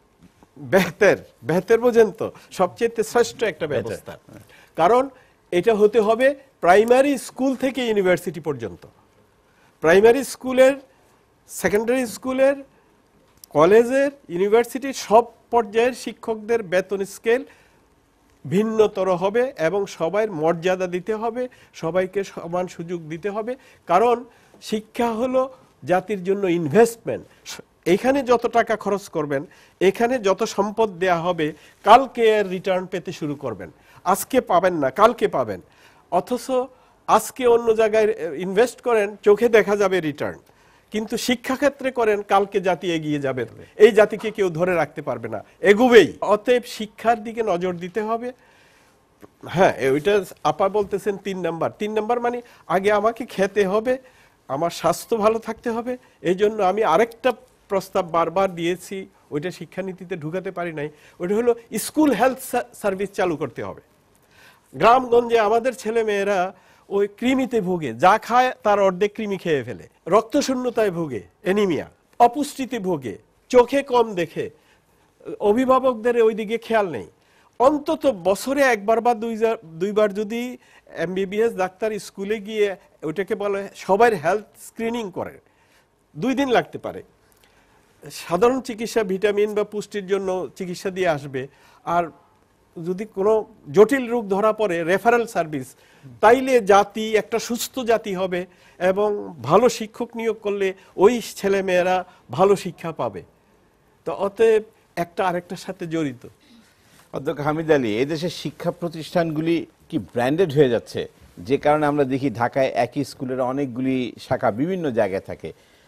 বেহতের বোঝেন তো, সবচেয়ে শ্রেষ্ঠ একটা ব্যবস্থা। কারণ এটা হতে হবে প্রাইমারি স্কুল থেকে ইউনিভার্সিটি পর্যন্ত। প্রাইমারি স্কুলের, সেকেন্ডারি স্কুলের, কলেজের, ইউনিভার্সিটির সব পর্যায়ের শিক্ষকদের বেতন স্কেল ভিন্নতর হবে এবং সবাই মর্যাদা দিতে হবে, সবাইকে সমান সুযোগ দিতে হবে। কারণ শিক্ষা হলো জাতির জন্য ইনভেস্টমেন্ট। এখানে যত টাকা খরচ করবেন, এখানে যত সম্পদ দেয়া হবে, কালকে এর রিটার্ন পেতে শুরু করবেন। আজকে পাবেন না, কালকে পাবেন। অথচ আজকে অন্য জায়গায় ইনভেস্ট করেন, চোখে দেখা যাবে রিটার্ন, কিন্তু শিক্ষাক্ষেত্রে করেন, কালকে জাতি এগিয়ে যাবে। এই জাতিকে কেউ ধরে রাখতে পারবে না, এগুবেই। অতএব শিক্ষার দিকে নজর দিতে হবে। হ্যাঁ, ওইটা আপা বলতেছেন 3 নাম্বার। 3 নাম্বার মানে আগে আমাকে খেতে হবে, আমার স্বাস্থ্য ভালো থাকতে হবে। এই জন্য আমি আরেকটা প্রস্তাব বারবার দিয়েছি, ওইটা শিক্ষানীতিতে ঢুকাতে পারি নাই। ওইটা হলো স্কুল হেলথ সার্ভিস চালু করতে হবে। গ্রামগঞ্জে আমাদের ছেলে মেয়েরা ওই কৃমিতে ভোগে, যা খায় তার অর্ধেক কৃমি খেয়ে ফেলে, রক্তশূন্যতায় ভোগে, এনিমিয়া, অপুষ্টিতে ভোগে, চোখে কম দেখে, অভিভাবকদের ওইদিকে খেয়াল নেই। অন্তত বছরে একবার বা দুইবার যদি এমবিবিএস ডাক্তার স্কুলে গিয়ে ওইটাকে বলে সবার হেলথ স্ক্রিনিং করে, 2 দিন লাগতে পারে। সাধারণ চিকিৎসা, ভিটামিন বা পুষ্টির জন্য চিকিৎসা দিয়ে আসবে। আর যদি কোনো জটিল রোগ ধরা পড়ে, রেফারেল সার্ভিস। তাইলে জাতি একটা সুস্থ জাতি হবে এবং ভালো শিক্ষক নিয়োগ করলে ওই ছেলে মেয়েরা ভালো শিক্ষা পাবে। তো অতএব একটা আরেকটার সাথে জড়িত। অধ্যক্ষ হামিদ আলী, এদেশের শিক্ষা প্রতিষ্ঠানগুলি কি ব্র্যান্ডেড হয়ে যাচ্ছে, যে কারণে আমরা দেখি ঢাকায় একই স্কুলের অনেকগুলি শাখা বিভিন্ন জায়গায় থাকে?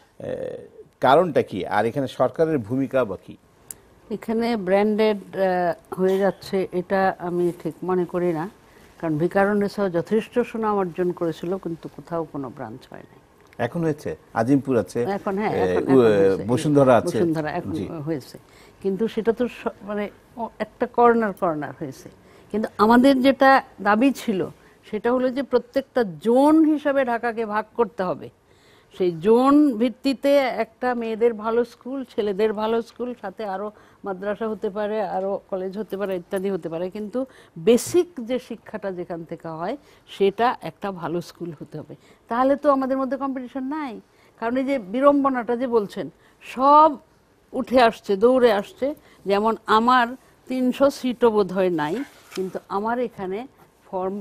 কারণটা কি, আর এখানে সরকারের ভূমিকা বা কি? এখানে ব্র্যান্ডেড হয়ে যাচ্ছে এটা আমি ঠিক মনে করি না। কারণ ভিকারুন্নেসাও যথেষ্ট সুনাম অর্জন করেছিল, কিন্তু কোথাও কোনো ব্রাঞ্চ হয় নাই। এখন হয়েছে, আজিমপুর আছে, এখন হ্যাঁ, বসুন্ধরা আছে, বসুন্ধরা এখন হয়েছে, কিন্তু সেটা তো মানে একটা কর্নার হয়েছে। কিন্তু আমাদের যেটা দাবি ছিল সেটা হলো যে প্রত্যেকটা জোন হিসাবে ঢাকাকে ভাগ করতে হবে। সেই জোন ভিত্তিতে একটা মেয়েদের ভালো স্কুল, ছেলেদের ভালো স্কুল, সাথে আরো মাদ্রাসা হতে পারে, আরো কলেজ হতে পারে, ইত্যাদি হতে পারে, কিন্তু বেসিক যে শিক্ষাটা যেখান থেকে হয় সেটা একটা ভালো স্কুল হতে হবে। তাহলে তো আমাদের মধ্যে কম্পিটিশন নাই। কারণ এই যে বিড়ম্বনাটা যে বলছেন, সব উঠে আসছে, দৌড়ে আসছে। যেমন আমার 300 সিটও বোধ হয় নাই, কিন্তু আমার এখানে ফর্ম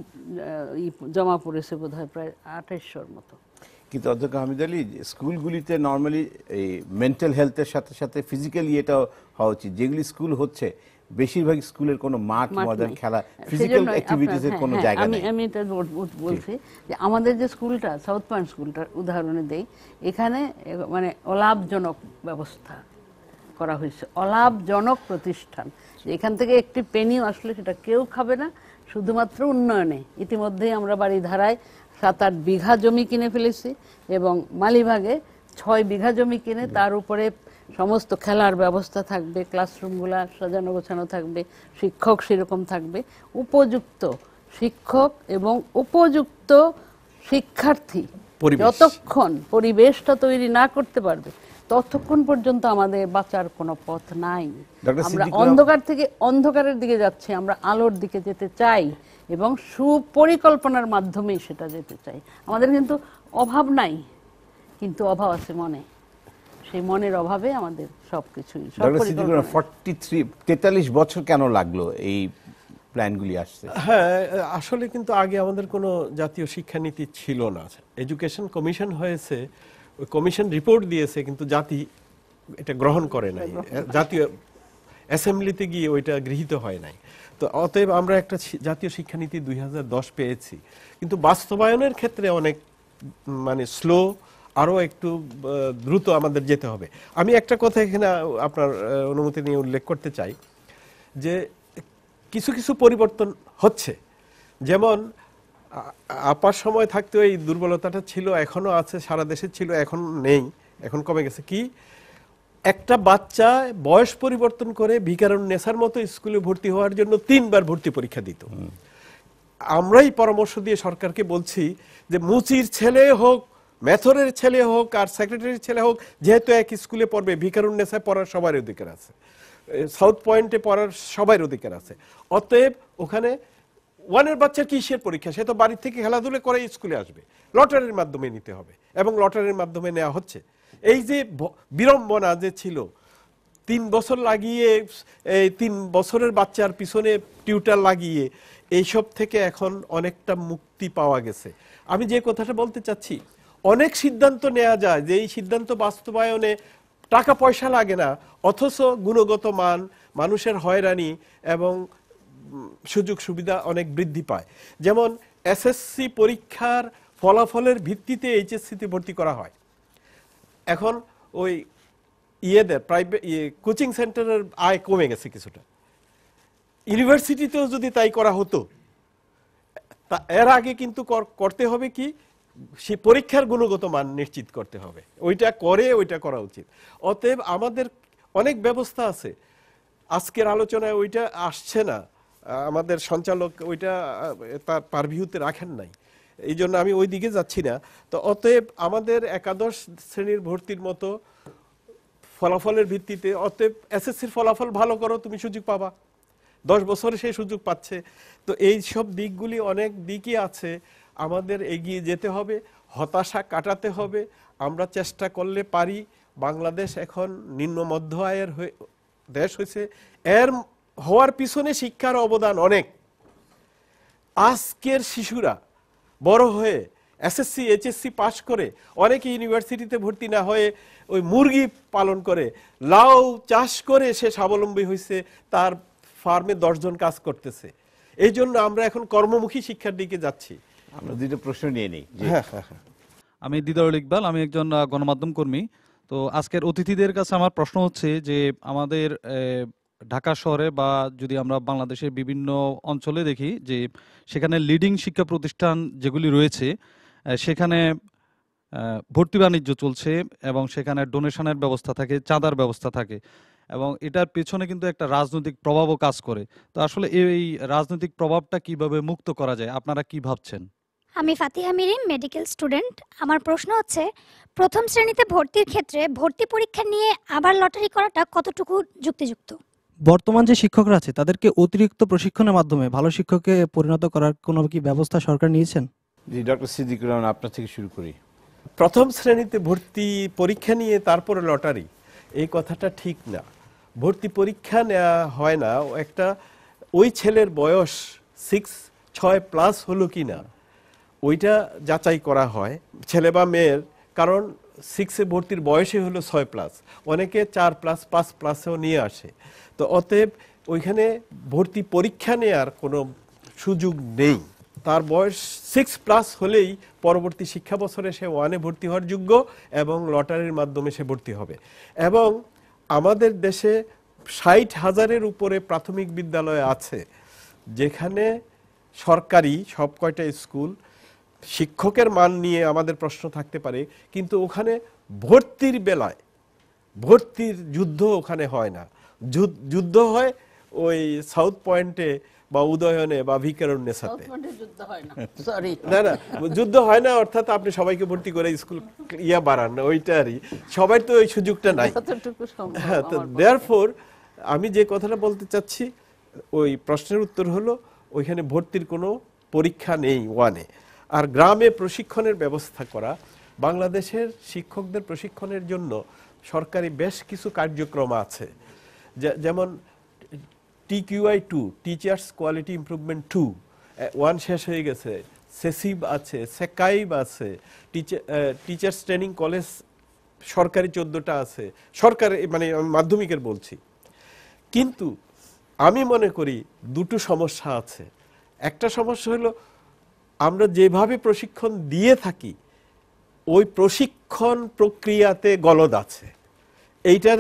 জমা পড়েছে বোধ হয় প্রায় 2800-র মতো। কিন্তু অধ্যক্ষ হামিদ আলী, স্কুলগুলিতে নর্মালি এই মেন্টাল হেলথের সাথে সাথে ফিজিক্যালি এটাও হওয়া উচিত। যেগুলি স্কুল হচ্ছে বেশিরভাগ স্কুলের কোনো মাঠ, ময়দান, খেলা, ফিজিক্যাল অ্যাক্টিভিটিসের কোনো জায়গা নেই। আমি এটা বলছি যে আমাদের যে স্কুলটা, সাউথ পয়েন্ট স্কুলটার উদাহরণে দেই, এখানে মানে অলাভজনক ব্যবস্থা করা হয়েছে, অলাভজনক প্রতিষ্ঠান। এখান থেকে একটি পেনিও আসলে সেটা কেউ খাবে না, শুধুমাত্র উন্নয়নে। ইতিমধ্যেই আমরা বাড়িধারায় 7-8 বিঘা জমি কিনে ফেলেছি এবং মালিবাগে 6 বিঘা জমি কিনে তার উপরে সমস্ত খেলার ব্যবস্থা থাকবে, ক্লাসরুমগুলা সাজানো গোছানো থাকবে, শিক্ষক সেরকম থাকবে, উপযুক্ত শিক্ষক এবং উপযুক্ত শিক্ষার্থী যতক্ষণ পরিবেশটা তৈরি না করতে পারবে ততক্ষণ পর্যন্ত আমাদের বাঁচার কোনো পথ নাই। আমরা অন্ধকার থেকে অন্ধকারের দিকে যাচ্ছি, আমরা আলোর দিকে যেতে চাই এবং সুপরিকল্পনার মাধ্যমেই সেটা যেতে চাই। আমাদের কিন্তু অভাব নাই, কিন্তু অভাব আছে মনে। সেই মনের অভাবে আমাদের সবকিছুই। 43 বছর কেন লাগলো এই প্ল্যানগুলি আসছে? হ্যাঁ, আসলে কিন্তু আগে আমাদের কোনো জাতীয় শিক্ষানীতি ছিল না। এডুকেশন কমিশন হয়েছে, ওই কমিশন রিপোর্ট দিয়েছে, কিন্তু জাতি এটা গ্রহণ করে নাই, জাতীয় অ্যাসেম্বলিতে গিয়ে ওইটা গৃহীত হয় নাই। তো অতএব আমরা একটা জাতীয় শিক্ষানীতি 2010 পেয়েছি, কিন্তু বাস্তবায়নের ক্ষেত্রে অনেক মানে স্লো, আরও একটু দ্রুত আমাদের যেতে হবে। আমি একটা কথা এখানে আপনার অনুমতি নিয়ে উল্লেখ করতে চাই যে কিছু কিছু পরিবর্তন হচ্ছে। যেমন আপার সময় থাকতে এই দুর্বলতাটা ছিল, এখনো আছে, সারা দেশে ছিল, এখন নেই, এখন কমে গেছে। কি একটা বাচ্চা বয়স পরিবর্তন করে ভিকারুন্নেসার মতো স্কুলে ভর্তি হওয়ার জন্য 3 বার ভর্তি পরীক্ষা দিত। আমরাই পরামর্শ দিয়ে সরকারকে বলছি যে মুচির ছেলে হোক, মেথরের ছেলে হোক আর সেক্রেটারির ছেলে হোক, যেহেতু এক স্কুলে পড়বে, ভিকারুন্নেসায় পড়ার সবার অধিকার আছে, সাউথ পয়েন্টে পড়ার সবার অধিকার আছে। অতএব ওখানে 1-এর বাচ্চার কিসের পরীক্ষা? সে তো বাড়ি থেকে খেলাধুলা করে স্কুলে আসবে, লটারির মাধ্যমে নিতে হবে এবং লটারির মাধ্যমে নেওয়া হচ্ছে। এই যে বিড়ম্বনা যে ছিল, 3 বছর লাগিয়ে এই 3 বছরের বাচ্চার পিছনে টিউটার লাগিয়ে, এইসব থেকে এখন অনেকটা মুক্তি পাওয়া গেছে। আমি যে কথাটা বলতে চাচ্ছি, অনেক সিদ্ধান্ত নেওয়া যায় যে এই সিদ্ধান্ত বাস্তবায়নে টাকা পয়সা লাগে না, অথচ গুণগত মান, মানুষের হয়রানি এবং সুযোগ সুবিধা অনেক বৃদ্ধি পায়। যেমন এসএসসি পরীক্ষার ফলাফলের ভিত্তিতে এইচএসসিতে ভর্তি করা হয়। এখন ওই প্রাইভেট কোচিং সেন্টারের আয় কমে গেছে কিছুটা। ইউনিভার্সিটিতেও যদি তাই করা হতো, এর আগে কিন্তু করতে হবে কি, সে পরীক্ষার গুণগত মান নিশ্চিত করতে হবে, ওইটা করা উচিত। অতএব আমাদের অনেক ব্যবস্থা আছে, আজকের আলোচনায় ওইটা আসছে না, আমাদের সঞ্চালক ওইটা তার পারভিউতে রাখেন নাই, এই জন্য আমি ওই দিকে যাচ্ছি না। তো অতএব আমাদের একাদশ শ্রেণীর ভর্তির মতো ফলাফলের ভিত্তিতে, অতএব এসএসসির ফলাফল ভালো করো, তুমি সুযোগ পাবা, 10 বছরে সেই সুযোগ পাচ্ছে। তো এই সব দিকগুলি, অনেক দিকই আছে, আমাদের এগিয়ে যেতে হবে, হতাশা কাটাতে হবে। আমরা চেষ্টা করলে পারি। বাংলাদেশ এখন নিম্ন মধ্য আয়ের দেশ হয়েছে, এর হওয়ার পিছনে শিক্ষার অবদান অনেক। আজকের শিশুরা বড় হয়ে এসএসসি এইচএসসি পাশ করে অনেকে ইউনিভার্সিটিতে ভর্তি না হয়ে ওই মুরগি পালন করে, লাউ চাষ করে সে স্বাবলম্বী হয়েছে, তার ফার্মে 10 জন কাজ করতেছে। এই জন্য আমরা এখন কর্মমুখী শিক্ষার দিকে যাচ্ছি। আমরা দুটো প্রশ্ন নিয়ে নিই। আমি দিদারুল ইকবাল, আমি একজন গণমাধ্যম কর্মী। তো আজকের অতিথিদের কাছে আমার প্রশ্ন হচ্ছে যে আমাদের ঢাকা শহরে বা যদি আমরা বাংলাদেশের বিভিন্ন অঞ্চলে দেখি যে সেখানে লিডিং শিক্ষা প্রতিষ্ঠান যেগুলি রয়েছে সেখানে ভর্তি বাণিজ্য চলছে এবং সেখানে ডোনেশনের ব্যবস্থা থাকে, চাঁদার ব্যবস্থা থাকে এবং এটার পেছনে কিন্তু একটা রাজনৈতিক প্রভাবও কাজ করে। তো আসলে এই রাজনৈতিক প্রভাবটা কিভাবে মুক্ত করা যায়, আপনারা কি ভাবছেন? আমি ফাতিহা মিরিন, মেডিকেল স্টুডেন্ট। আমার প্রশ্ন হচ্ছে, প্রথম শ্রেণীতে ভর্তির ক্ষেত্রে ভর্তি পরীক্ষা নিয়ে আবার লটারি করাটা কতটুকু যুক্তিযুক্ত? বর্তমান যে শিক্ষকরা আছে তাদেরকে অতিরিক্ত প্রশিক্ষণের মাধ্যমে ভালো শিক্ষকে পরিণত করার কোনো কি ব্যবস্থা সরকার নিয়েছেন? জি, ডক্টর সিদ্দিকুর রহমান, আপনার থেকে শুরু করি। প্রথম শ্রেণীতে ভর্তি পরীক্ষা নিয়ে তারপরে লটারি, এই কথাটা ঠিক না। ভর্তি পরীক্ষা নেওয়া হয় না, একটা ওই ছেলের বয়স 6+ হলো কি না ওইটা যাচাই করা হয়, ছেলে বা মেয়ের। কারণ 6-এ ভর্তির বয়সে হলো 6+, অনেকে 4+, 5+ও নিয়ে আসে। তো অতএব ওইখানে ভর্তি পরীক্ষা নেওয়ার কোনো সুযোগ নেই। তার বয়স 6+ হলেই পরবর্তী শিক্ষা বছরে সে 1-এ ভর্তি হওয়ার যোগ্য এবং লটারির মাধ্যমে সে ভর্তি হবে। এবং আমাদের দেশে 60,000-এর উপরে প্রাথমিক বিদ্যালয় আছে, যেখানে সরকারি সব কয়টা স্কুল। শিক্ষকের মান নিয়ে আমাদের প্রশ্ন থাকতে পারে, কিন্তু ওখানে ভর্তির বেলায় ভর্তির যুদ্ধ ওখানে হয় না। যুদ্ধ হয় ওই সাউথ পয়েন্টে বা উদয়নে বা ভিকারুন্নেসাতে। না না, যুদ্ধ হয় না, অর্থাৎ আপনি সবাইকে ভর্তি করে স্কুল বাড়ান, ওইটারই সবাই তো ওই সুযোগটা নাই। হ্যাঁ, তো দেয়ারফোর আমি যে কথাটা বলতে চাচ্ছি, ওই প্রশ্নের উত্তর হলো ওইখানে ভর্তির কোনো পরীক্ষা নেই 1-এ। আর গ্রামে প্রশিক্ষণের ব্যবস্থা করা, বাংলাদেশের শিক্ষকদের প্রশিক্ষণের জন্য সরকারি বেশ কিছু কার্যক্রম আছে, যেমন TQI2, টিচার্স কোয়ালিটি ইমপ্রুভমেন্ট 2, 1 শেষ হয়ে গেছে, সেসিব আছে, সেকাইব আছে, টিচার্স ট্রেনিং কলেজ সরকারি 14টা আছে, সরকারি মানে মাধ্যমিকের বলছি। কিন্তু আমি মনে করি দুটো সমস্যা আছে। একটা সমস্যা হলো আমরা যেভাবে প্রশিক্ষণ দিয়ে থাকি ওই প্রশিক্ষণ প্রক্রিয়াতে গলদ আছে, এইটার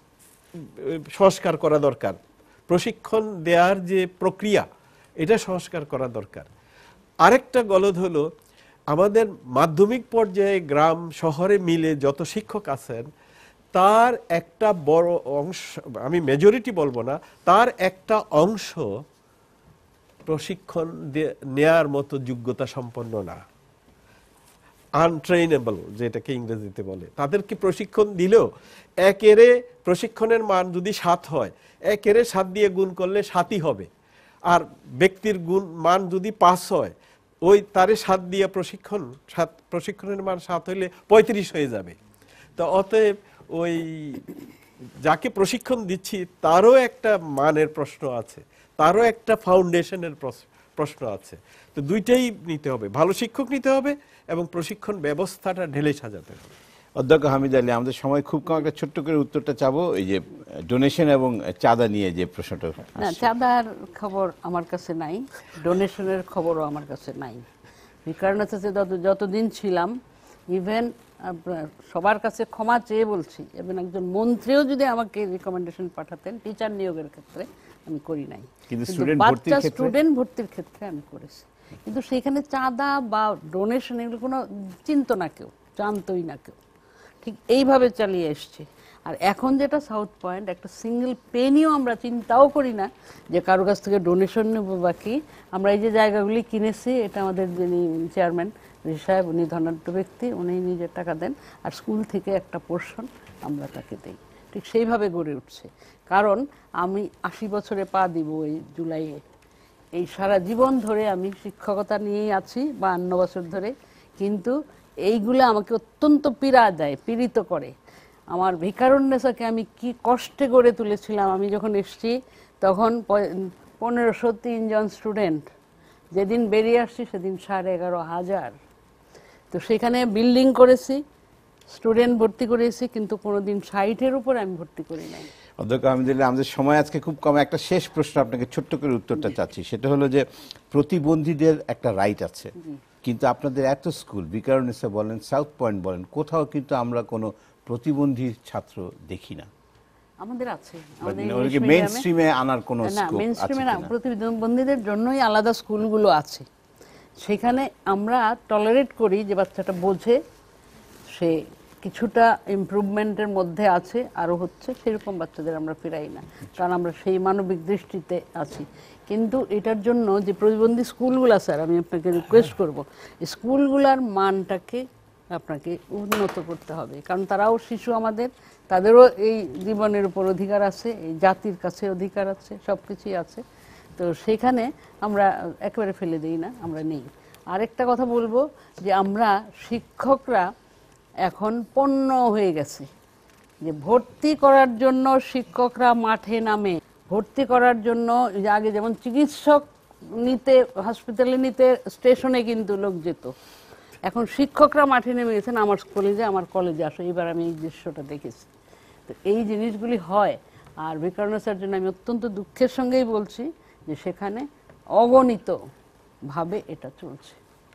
সংস্কার করা দরকার। প্রশিক্ষণ দেওয়ার যে প্রক্রিয়া, এটা সংস্কার করা দরকার। আরেকটা গলদ হলো আমাদের মাধ্যমিক পর্যায়ে গ্রাম শহরে মিলে যত শিক্ষক আছেন তার একটা বড় অংশ, আমি মেজরিটি বলবো না, তার একটা অংশ প্রশিক্ষণ নেয়ার মতো যোগ্যতা সম্পন্ন না, আনট্রেনেবল যেটাকে ইংরেজিতে বলে। তাদেরকে প্রশিক্ষণ দিলেও একেরে প্রশিক্ষণের মান যদি 7 হয়, একেরে 7 দিয়ে গুণ করলে 7ই হবে। আর ব্যক্তির গুণ মান যদি 5 হয়, ওই তারে 7 দিয়ে প্রশিক্ষণের মান 7 হইলে 35 হয়ে যাবে। তো অতএব ওই যাকে প্রশিক্ষণ দিচ্ছি তারও একটা মানের প্রশ্ন আছে, তারও একটা ফাউন্ডেশনের প্রশ্ন আছে। তো দুইটাই নিতে হবে, ভালো শিক্ষক নিতে হবে এবং প্রশিক্ষণ ব্যবস্থাটা ঢেলে সাজাতে হবে। অধ্যক্ষ হামিদ আলী, আমাদের সময় খুব কম, একটা ছোট্ট করে উত্তরটা চাবো। এই যে ডোনেশন এবং চাঁদা নিয়ে যে প্রশ্নটা, না, চাঁদার খবর আমার কাছে নাই, ডোনেশনের খবরও আমার কাছে নাই। কারণ হচ্ছে যে যতদিন ছিলাম, ইভেন সবার কাছে ক্ষমা চেয়ে বলছি, এবং একজন মন্ত্রীও যদি আমাকে রিকমেন্ডেশন পাঠাতেন টিচার নিয়োগের ক্ষেত্রে, আমি করি নাই। কিন্তু বাচ্চা স্টুডেন্ট ভর্তির ক্ষেত্রে আমি করেছি। কিন্তু সেখানে চাঁদা বা ডোনেশন এগুলো কোনো চিন্তা না, কেউ জানতোই না, কেউ ঠিক এইভাবে চালিয়ে এসছে। আর এখন যেটা সাউথ পয়েন্ট, একটা সিঙ্গেল পেনিও আমরা চিন্তাও করি না যে কারো কাছ থেকে ডোনেশন নেব বা কি। আমরা এই যে জায়গাগুলি কিনেছি, এটা আমাদের যিনি চেয়ারম্যান সাহেব, উনি ধনাঢ্য ব্যক্তি, উনি নিজের টাকা দেন, আর স্কুল থেকে একটা পোর্শন আমরা তাকে দেই। ঠিক সেইভাবে গড়ে উঠছে। কারণ আমি 80 বছরে পা দিব এই জুলাইয়ে। এই সারা জীবন ধরে আমি শিক্ষকতা নিয়েই আছি, 52 বছর ধরে। কিন্তু এইগুলো আমাকে অত্যন্ত পীড়া দেয়, পীড়িত করে। আমার ভিকারুন্নেসাকে আমি কি কষ্টে গড়ে তুলেছিলাম। আমি যখন এসছি তখন 1503 জন স্টুডেন্ট, যেদিন বেরিয়ে আসছি সেদিন 11,500। তো সেখানে বিল্ডিং করেছি, স্টুডেন্ট ভর্তি করেছি, কিন্তু কোনোদিন 60-এর উপরে আমি ভর্তি করি নাই। অধ্যক্ষ আলহামদুলিল্লাহ, আমাদের সময় আজকে খুব কম। একটা শেষ প্রশ্ন আপনাকে ছোট্ট করে উত্তরটা চাচ্ছি, সেটা হলো যে প্রতিবন্ধীদের একটা রাইট আছে, কিন্তু আপনাদের এত স্কুল, ভিকারুন্নেসা বলেন, সাউথ পয়েন্ট বলেন, কোথাও কিন্তু আমরা কোনো প্রতিবন্ধী ছাত্র দেখি না। আমাদের আছে, মেইন স্ট্রিমে আনার কোনো না, মেইন স্ট্রিমে না, প্রতিবন্ধীদের জন্যই আলাদা স্কুলগুলো আছে। সেখানে আমরা টলারেট করি যে বাচ্চাটা বোঝে, সে কিছুটা ইমপ্রুভমেন্টের মধ্যে আছে, আরও হচ্ছে, সেরকম বাচ্চাদের আমরা ফেরাই না, কারণ আমরা সেই মানবিক দৃষ্টিতে আছি। কিন্তু এটার জন্য যে প্রতিবন্ধী স্কুলগুলো, স্যার আমি আপনাকে রিকোয়েস্ট করব, স্কুলগুলোর মানটাকে আপনাকে উন্নত করতে হবে, কারণ তারাও শিশু আমাদের, তাদেরও এই জীবনের উপর অধিকার আছে, এই জাতির কাছে অধিকার আছে, সব কিছুই আছে। তো সেখানে আমরা একেবারে ফেলে দিই না, আমরা নেই। আরেকটা কথা বলবো যে আমরা শিক্ষকরা এখন পণ্য হয়ে গেছে, যে ভর্তি করার জন্য শিক্ষকরা মাঠে নামে, ভর্তি করার জন্য আগে যেমন চিকিৎসক নিতে, হসপিটালে নিতে স্টেশনে কিন্তু লোক যেত, এখন শিক্ষকরা মাঠে নেমে গেছেন, আমার কলেজে আসো। এবার আমি এই দৃশ্যটা দেখেছি। তো এই জিনিসগুলি হয়। আর ভিকারুন্নেসার জন্য আমি অত্যন্ত দুঃখের সঙ্গেই বলছি যে সেখানে অগণিতভাবে এটা চলছে।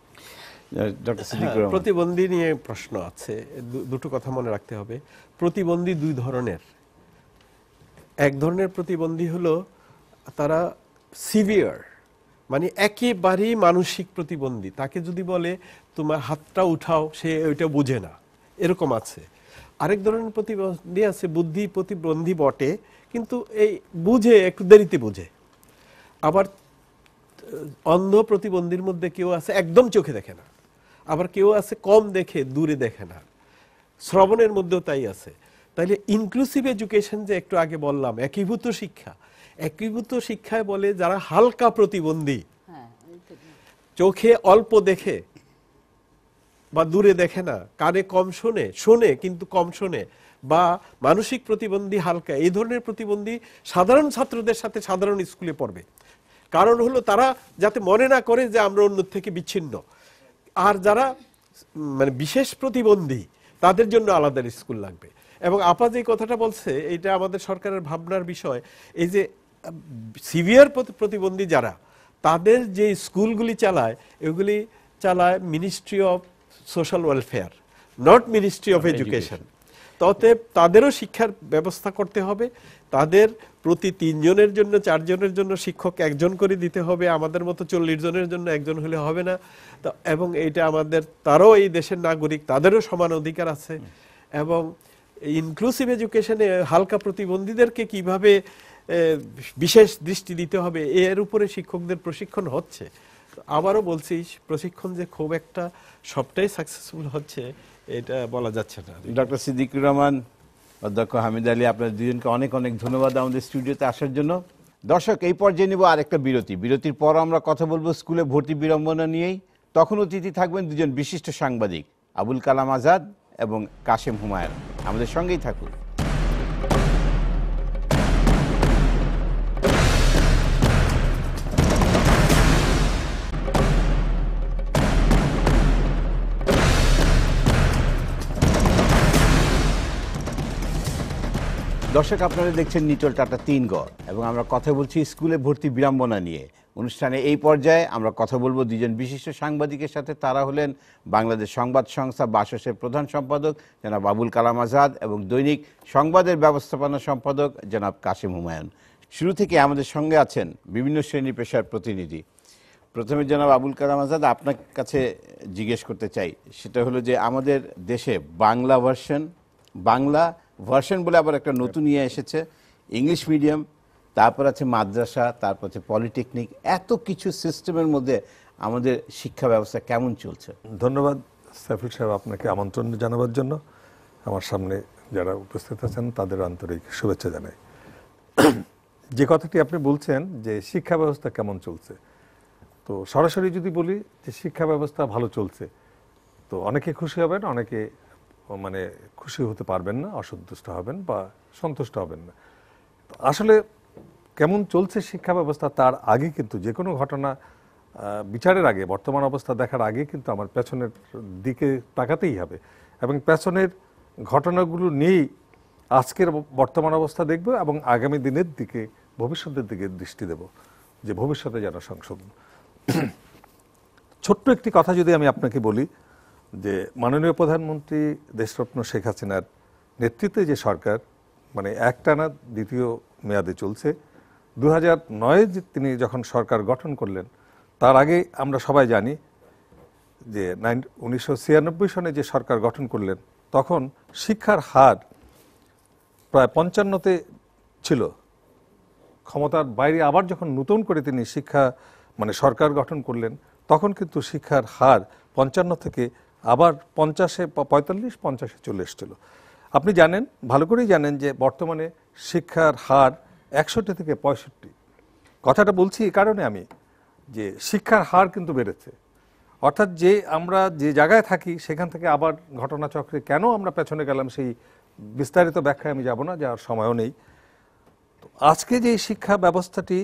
প্রতিবন্ধী নিয়ে প্রশ্ন আছে, দুটো কথা মনে রাখতে হবে। প্রতিবন্ধী দুই ধরনের। এক ধরনের প্রতিবন্ধী হলো তারা সিভিয়ার, মানে একেবারেই মানসিক প্রতিবন্ধী, তাকে যদি বলে তোমার হাতটা উঠাও, সে ওইটা বুঝে না, এরকম আছে। আরেক ধরনের প্রতিবন্ধী আছে, বুদ্ধি প্রতিবন্ধী বটে, কিন্তু এই বুঝে, একটু দেরিতে বুঝে। আবার অন্ধ প্রতিবন্ধীর মধ্যে কেউ আছে একদম চোখে দেখে না, আবার কেউ আছে কম দেখে, দূরে দেখে না। শ্রবণের মধ্যেও তাই আছে। তাইলে ইনক্লুসিভ এডুকেশন যে একটু আগে বললাম, একীভূত শিক্ষা, একীভূত শিক্ষায় বলে যারা হালকা প্রতিবন্ধী, চোখে অল্প দেখে বা দূরে দেখে না, কানে কম শোনে, শোনে কিন্তু কম শোনে, বা মানসিক প্রতিবন্ধী হালকা, এই ধরনের প্রতিবন্ধী সাধারণ ছাত্রদের সাথে সাধারণ স্কুলে পড়বে। কারণ হলো তারা যাতে মনে না করে যে আমরা অন্য থেকে বিচ্ছিন্ন। আর যারা মানে বিশেষ প্রতিবন্ধী, তাদের জন্য আলাদা স্কুল লাগবে। এবং আপা যে কথাটা বলছে, এটা আমাদের সরকারের ভাবনার বিষয়। এই যে সিভিয়ার প্রতিবন্ধী যারা, তাদের যে স্কুলগুলি চালায়, এগুলি চালায় ministry of social welfare, not ministry of education. অতএব তাদেরও শিক্ষার ব্যবস্থা করতে হবে। তাদের প্রতি 3 জনের জন্য, 4 জনের জন্য শিক্ষক 1 জন করে দিতে হবে। আমাদের মতো 40 জনের জন্য 1 জন হলে হবে না। এবং এইটা আমাদের, তারাও এই দেশের নাগরিক, তাদেরও সমান অধিকার আছে। এবং ইনক্লুসিভ এডুকেশনে হালকা প্রতিবন্ধীদেরকে কিভাবে বিশেষ দৃষ্টি দিতে হবে এর উপরে শিক্ষকদের প্রশিক্ষণ হচ্ছে। আবারও বলছি, প্রশিক্ষণ যে খুব একটা সবটাই সাকসেসফুল হচ্ছে এটা বলা যাচ্ছে না। ডক্টর সিদ্দিকুর রহমান, অধ্যক্ষ হামিদ আলী, আপনাদের দুজনকে অনেক অনেক ধন্যবাদ আমাদের স্টুডিওতে আসার জন্য। দর্শক, এই পর্যায়ে নিব আরেকটা বিরতি। বিরতির পর আমরা কথা বলবো স্কুলে ভর্তি বিড়ম্বনা নিয়েই। তখন অতিথি থাকবেন দুজন বিশিষ্ট সাংবাদিক, আবুল কালাম আজাদ এবং কাশেম হুমায়ুন। আমাদের সঙ্গেই থাকুন। দর্শক, আপনারা দেখছেন নিটল টাটা 3 গড় এবং আমরা কথা বলছি স্কুলে ভর্তি বিড়ম্বনা নিয়ে। অনুষ্ঠানে এই পর্যায়ে আমরা কথা বলবো দুজন বিশিষ্ট সাংবাদিকের সাথে। তারা হলেন বাংলাদেশ সংবাদ সংস্থা বাসসের প্রধান সম্পাদক জনাব আবুল কালাম আজাদ এবং দৈনিক সংবাদের ব্যবস্থাপনা সম্পাদক জনাব কাশেম হুমায়ুন। শুরু থেকে আমাদের সঙ্গে আছেন বিভিন্ন শ্রেণী পেশার প্রতিনিধি। প্রথমে জনাব আবুল কালাম আজাদ, আপনার কাছে জিজ্ঞেস করতে চাই, সেটা হলো যে আমাদের দেশে বাংলা ভার্সন বলে আবার একটা নতুন ইয়ে এসেছে, ইংলিশ মিডিয়াম, তারপর আছে মাদ্রাসা, তারপর আছে পলিটেকনিক, এত কিছু সিস্টেমের মধ্যে আমাদের শিক্ষা ব্যবস্থা কেমন চলছে? ধন্যবাদ সাইফুল সাহেব আপনাকে আমন্ত্রণ জানাবার জন্য। আমার সামনে যারা উপস্থিত আছেন তাদের আন্তরিক শুভেচ্ছা জানাই। যে কথাটি আপনি বলছেন যে শিক্ষা ব্যবস্থা কেমন চলছে, তো সরাসরি যদি বলি যে শিক্ষা ব্যবস্থা ভালো চলছে, তো অনেকে খুশি হবেন, অনেকে মানে খুশি হতে পারবেন না, অসন্তুষ্ট হবেন বা সন্তুষ্ট হবেন না। আসলে কেমন চলছে শিক্ষা ব্যবস্থা তার আগে কিন্তু যে কোনো ঘটনা বিচারের আগে, বর্তমান অবস্থা দেখার আগে কিন্তু আমার পেছনের দিকে তাকাতেই হবে এবং পেছনের ঘটনাগুলো নিয়েই আজকের বর্তমান অবস্থা দেখব এবং আগামী দিনের দিকে, ভবিষ্যতের দিকে দৃষ্টি দেব যে ভবিষ্যতে যেন সংশোধন। ছোট্ট একটি কথা যদি আমি আপনাকে বলি যে মাননীয় প্রধানমন্ত্রী দেশরত্ন শেখ হাসিনার নেতৃত্বে যে সরকার মানে একটানা দ্বিতীয় মেয়াদে চলছে, 2009-এ তিনি যখন সরকার গঠন করলেন, তার আগে আমরা সবাই জানি যে 1996 সনে যে সরকার গঠন করলেন তখন শিক্ষার হার প্রায় 55-তে ছিল। ক্ষমতার বাইরে আবার যখন নতুন করে তিনি মানে সরকার গঠন করলেন তখন কিন্তু শিক্ষার হার 55 থেকে আবার 50-এ 45-50-এ চলে এসেছিল। আপনি জানেন, ভালো করেই জানেন যে বর্তমানে শিক্ষার হার 61 থেকে 65। কথাটা বলছি এই কারণে আমি যে শিক্ষার হার কিন্তু বেড়েছে, অর্থাৎ যে আমরা যে জায়গায় থাকি সেখান থেকে আবার ঘটনাচক্রে কেন আমরা পেছনে গেলাম সেই বিস্তারিত ব্যাখ্যায় আমি যাব না, যাওয়ার সময়ও নেই। আজকে যে শিক্ষা ব্যবস্থাটি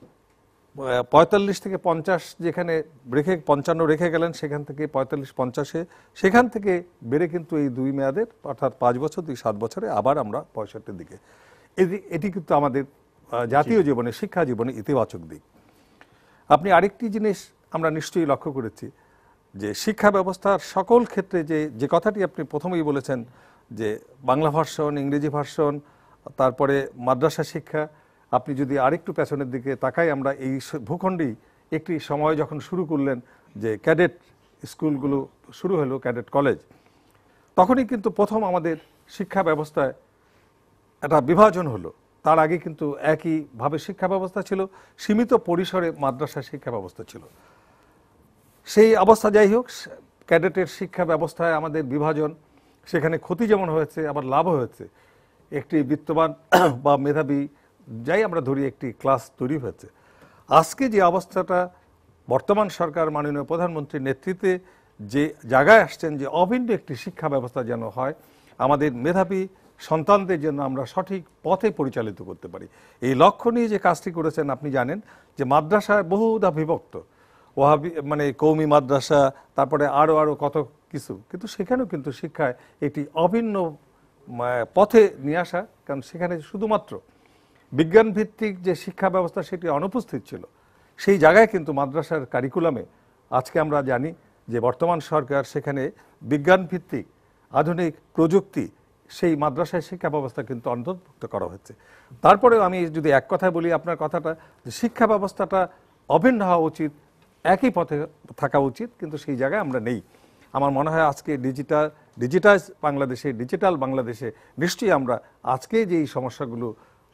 45 থেকে 50 যেখানে 55 রেখে গেলেন, সেখান থেকে 45-50-এ, সেখান থেকে বেড়ে কিন্তু এই 2 মেয়াদের অর্থাৎ 5 বছর 7 বছরে আবার আমরা 65-এর দিকে। এটি কিন্তু আমাদের জাতীয় জীবনে, শিক্ষা জীবনে ইতিবাচক দিক। আপনি আরেকটি জিনিস আমরা নিশ্চয়ই লক্ষ্য করেছি যে শিক্ষা ব্যবস্থার সকল ক্ষেত্রে যে কথাটি আপনি প্রথমেই বলেছেন যে বাংলা ভার্সন, ইংরেজি ভার্সন, তারপরে মাদ্রাসা শিক্ষা, আপনি যদি আরেকটু পেছনের দিকে তাকাই, আমরা এই ভূখণ্ডেই একটি সময় যখন শুরু করলেন যে ক্যাডেট স্কুলগুলো শুরু হলো, ক্যাডেট কলেজ, তখনই কিন্তু প্রথম আমাদের শিক্ষা ব্যবস্থায় একটা বিভাজন হলো। তার আগে কিন্তু একইভাবে শিক্ষা ব্যবস্থা ছিল, সীমিত পরিসরে মাদ্রাসা শিক্ষা ব্যবস্থা ছিল। সেই অবস্থা যাই হোক, ক্যাডেটের শিক্ষা ব্যবস্থায় আমাদের বিভাজন, সেখানে ক্ষতি যেমন হয়েছে আবার লাভও হয়েছে। একটি বিত্তবান বা মেধাবী যাই আমরা ধরি একটি ক্লাস তৈরি হয়েছে। আজকে যে অবস্থাটা বর্তমান সরকার মাননীয় প্রধানমন্ত্রীর নেতৃত্বে যে জায়গায় আসছেন যে অভিন্ন একটি শিক্ষা ব্যবস্থা যেন হয়, আমাদের মেধাবী সন্তানদের জন্য আমরা সঠিক পথে পরিচালিত করতে পারি, এই লক্ষ্য নিয়ে যে কাজটি করেছেন। আপনি জানেন যে মাদ্রাসায় বহুধা বিভক্ত, ওয়াহাবি মানে কওমি মাদ্রাসা, তারপরে আরও কত কিছু, কিন্তু সেখানেও কিন্তু শিক্ষায় একটি অভিন্ন পথে নিয়ে আসা, কারণ সেখানে শুধুমাত্র বিজ্ঞান ভিত্তিক যে শিক্ষা ব্যবস্থা সেটি অনুপস্থিত ছিল। সেই জায়গায় কিন্তু মাদ্রাসার কারিকুলামে আজকে আমরা জানি যে বর্তমান সরকার সেখানে বিজ্ঞান ভিত্তিক আধুনিক প্রযুক্তি সেই মাদ্রাসায় শিক্ষা ব্যবস্থা কিন্তু অন্তর্ভুক্ত করা হচ্ছে। তারপরেও আমি যদি এক কথায় বলি আপনার কথাটা, যে শিক্ষা ব্যবস্থাটা অভিন্ন হওয়া উচিত, একই পথে থাকা উচিত, কিন্তু সেই জায়গায় আমরা নেই। আমার মনে হয় আজকে ডিজিটাল ডিজিটাল বাংলাদেশে নিশ্চয়ই আমরা আজকে যে এই সমস্যাগুলো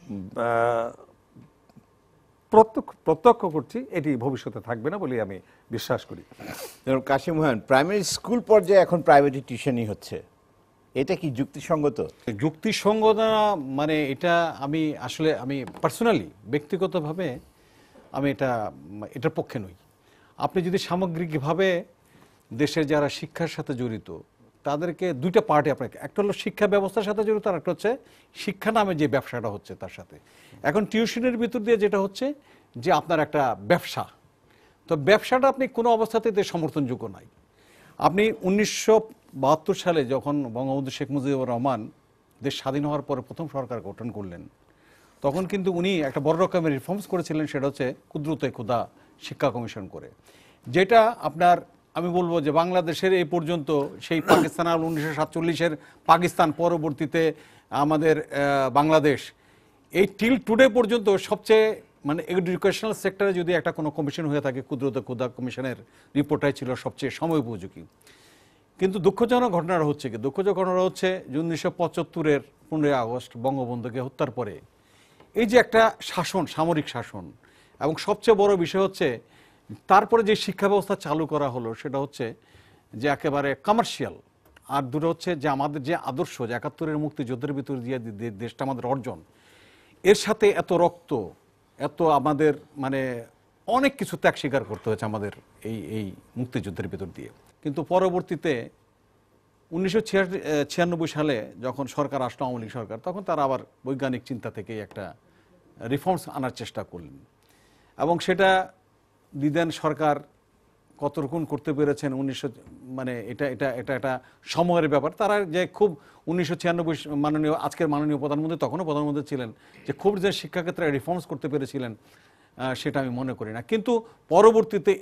প্রত্যক্ষ করছি এটি ভবিষ্যতে থাকবে না বলে আমি বিশ্বাস করি। কাশিম হুমায়ুন, প্রাইমারি স্কুল পর্যায়ে এখন প্রাইভেট টিউশনই হচ্ছে, এটা কি যুক্তিসঙ্গত? যুক্তিসঙ্গত না, মানে এটা আমি পার্সোনালি ব্যক্তিগতভাবে আমি এটার পক্ষে নই। আপনি যদি সামগ্রিকভাবে দেশের যারা শিক্ষার সাথে জড়িত তাদেরকে দুইটা পার্টি আপনাকে, একটা হলো শিক্ষা ব্যবস্থার সাথে জড়িত, আর একটা হচ্ছে শিক্ষা নামে যে ব্যবসাটা হচ্ছে তার সাথে। এখন টিউশনের ভিতর দিয়ে যেটা হচ্ছে যে আপনার একটা ব্যবসা, তো ব্যবসাটা আপনি কোনো অবস্থাতেই সমর্থনযোগ্য নাই। আপনি 1972 সালে যখন বঙ্গবন্ধু শেখ মুজিবুর রহমান দেশ স্বাধীন হওয়ার পরে প্রথম সরকার গঠন করলেন, তখন কিন্তু উনি একটা বড় রকমের রিফর্মস করেছিলেন, সেটা হচ্ছে কুদরতে খুদা শিক্ষা কমিশন করে, যেটা আপনার আমি বলবো যে বাংলাদেশের এই পর্যন্ত সেই পাকিস্তান 1947-এর পাকিস্তান, পরবর্তীতে আমাদের বাংলাদেশ, এই টিল টুডে পর্যন্ত সবচেয়ে মানে এডুকেশনাল সেক্টরে যদি একটা কোনো কমিশন হয়ে থাকে, কুদরতে খুদা কমিশনের রিপোর্টটাই ছিল সবচেয়ে সময় উপযোগী। কিন্তু দুঃখজনক ঘটনাটা হচ্ছে যে 1975-এর 15 আগস্ট বঙ্গবন্ধুকে হত্যার পরে এই যে একটা শাসন, সামরিক শাসন, এবং সবচেয়ে বড় বিষয় হচ্ছে তারপরে যে শিক্ষা ব্যবস্থা চালু করা হলো সেটা হচ্ছে যে একেবারে কমার্শিয়াল, আর দুটো হচ্ছে যে আমাদের যে আদর্শ, যে 71-এর মুক্তিযুদ্ধের ভিতর দিয়ে দেশটা আমাদের অর্জন, এর সাথে এত রক্ত, এত আমাদের মানে অনেক কিছু ত্যাগ স্বীকার করতে হয়েছে আমাদের এই মুক্তিযুদ্ধের ভিতর দিয়ে। কিন্তু পরবর্তীতে 1996 সালে যখন সরকার আসলো, আওয়ামী লীগ সরকার, তখন তারা আবার বৈজ্ঞানিক চিন্তা থেকে একটা রিফর্মস আনার চেষ্টা করলেন, এবং সেটা দিদেন সরকার কতটুকু করতে পেরেছেন মানে এটা এটা এটা একটা সময়ের ব্যাপার। তারা যে খুব 1996 আজকের মাননীয় প্রধানমন্ত্রী, তখনও প্রধানমন্ত্রী ছিলেন, যে খুব যে শিক্ষাক্ষেত্রে রিফর্মস করতে পেরেছিলেন সেটা আমি মনে করি না। কিন্তু পরবর্তীতে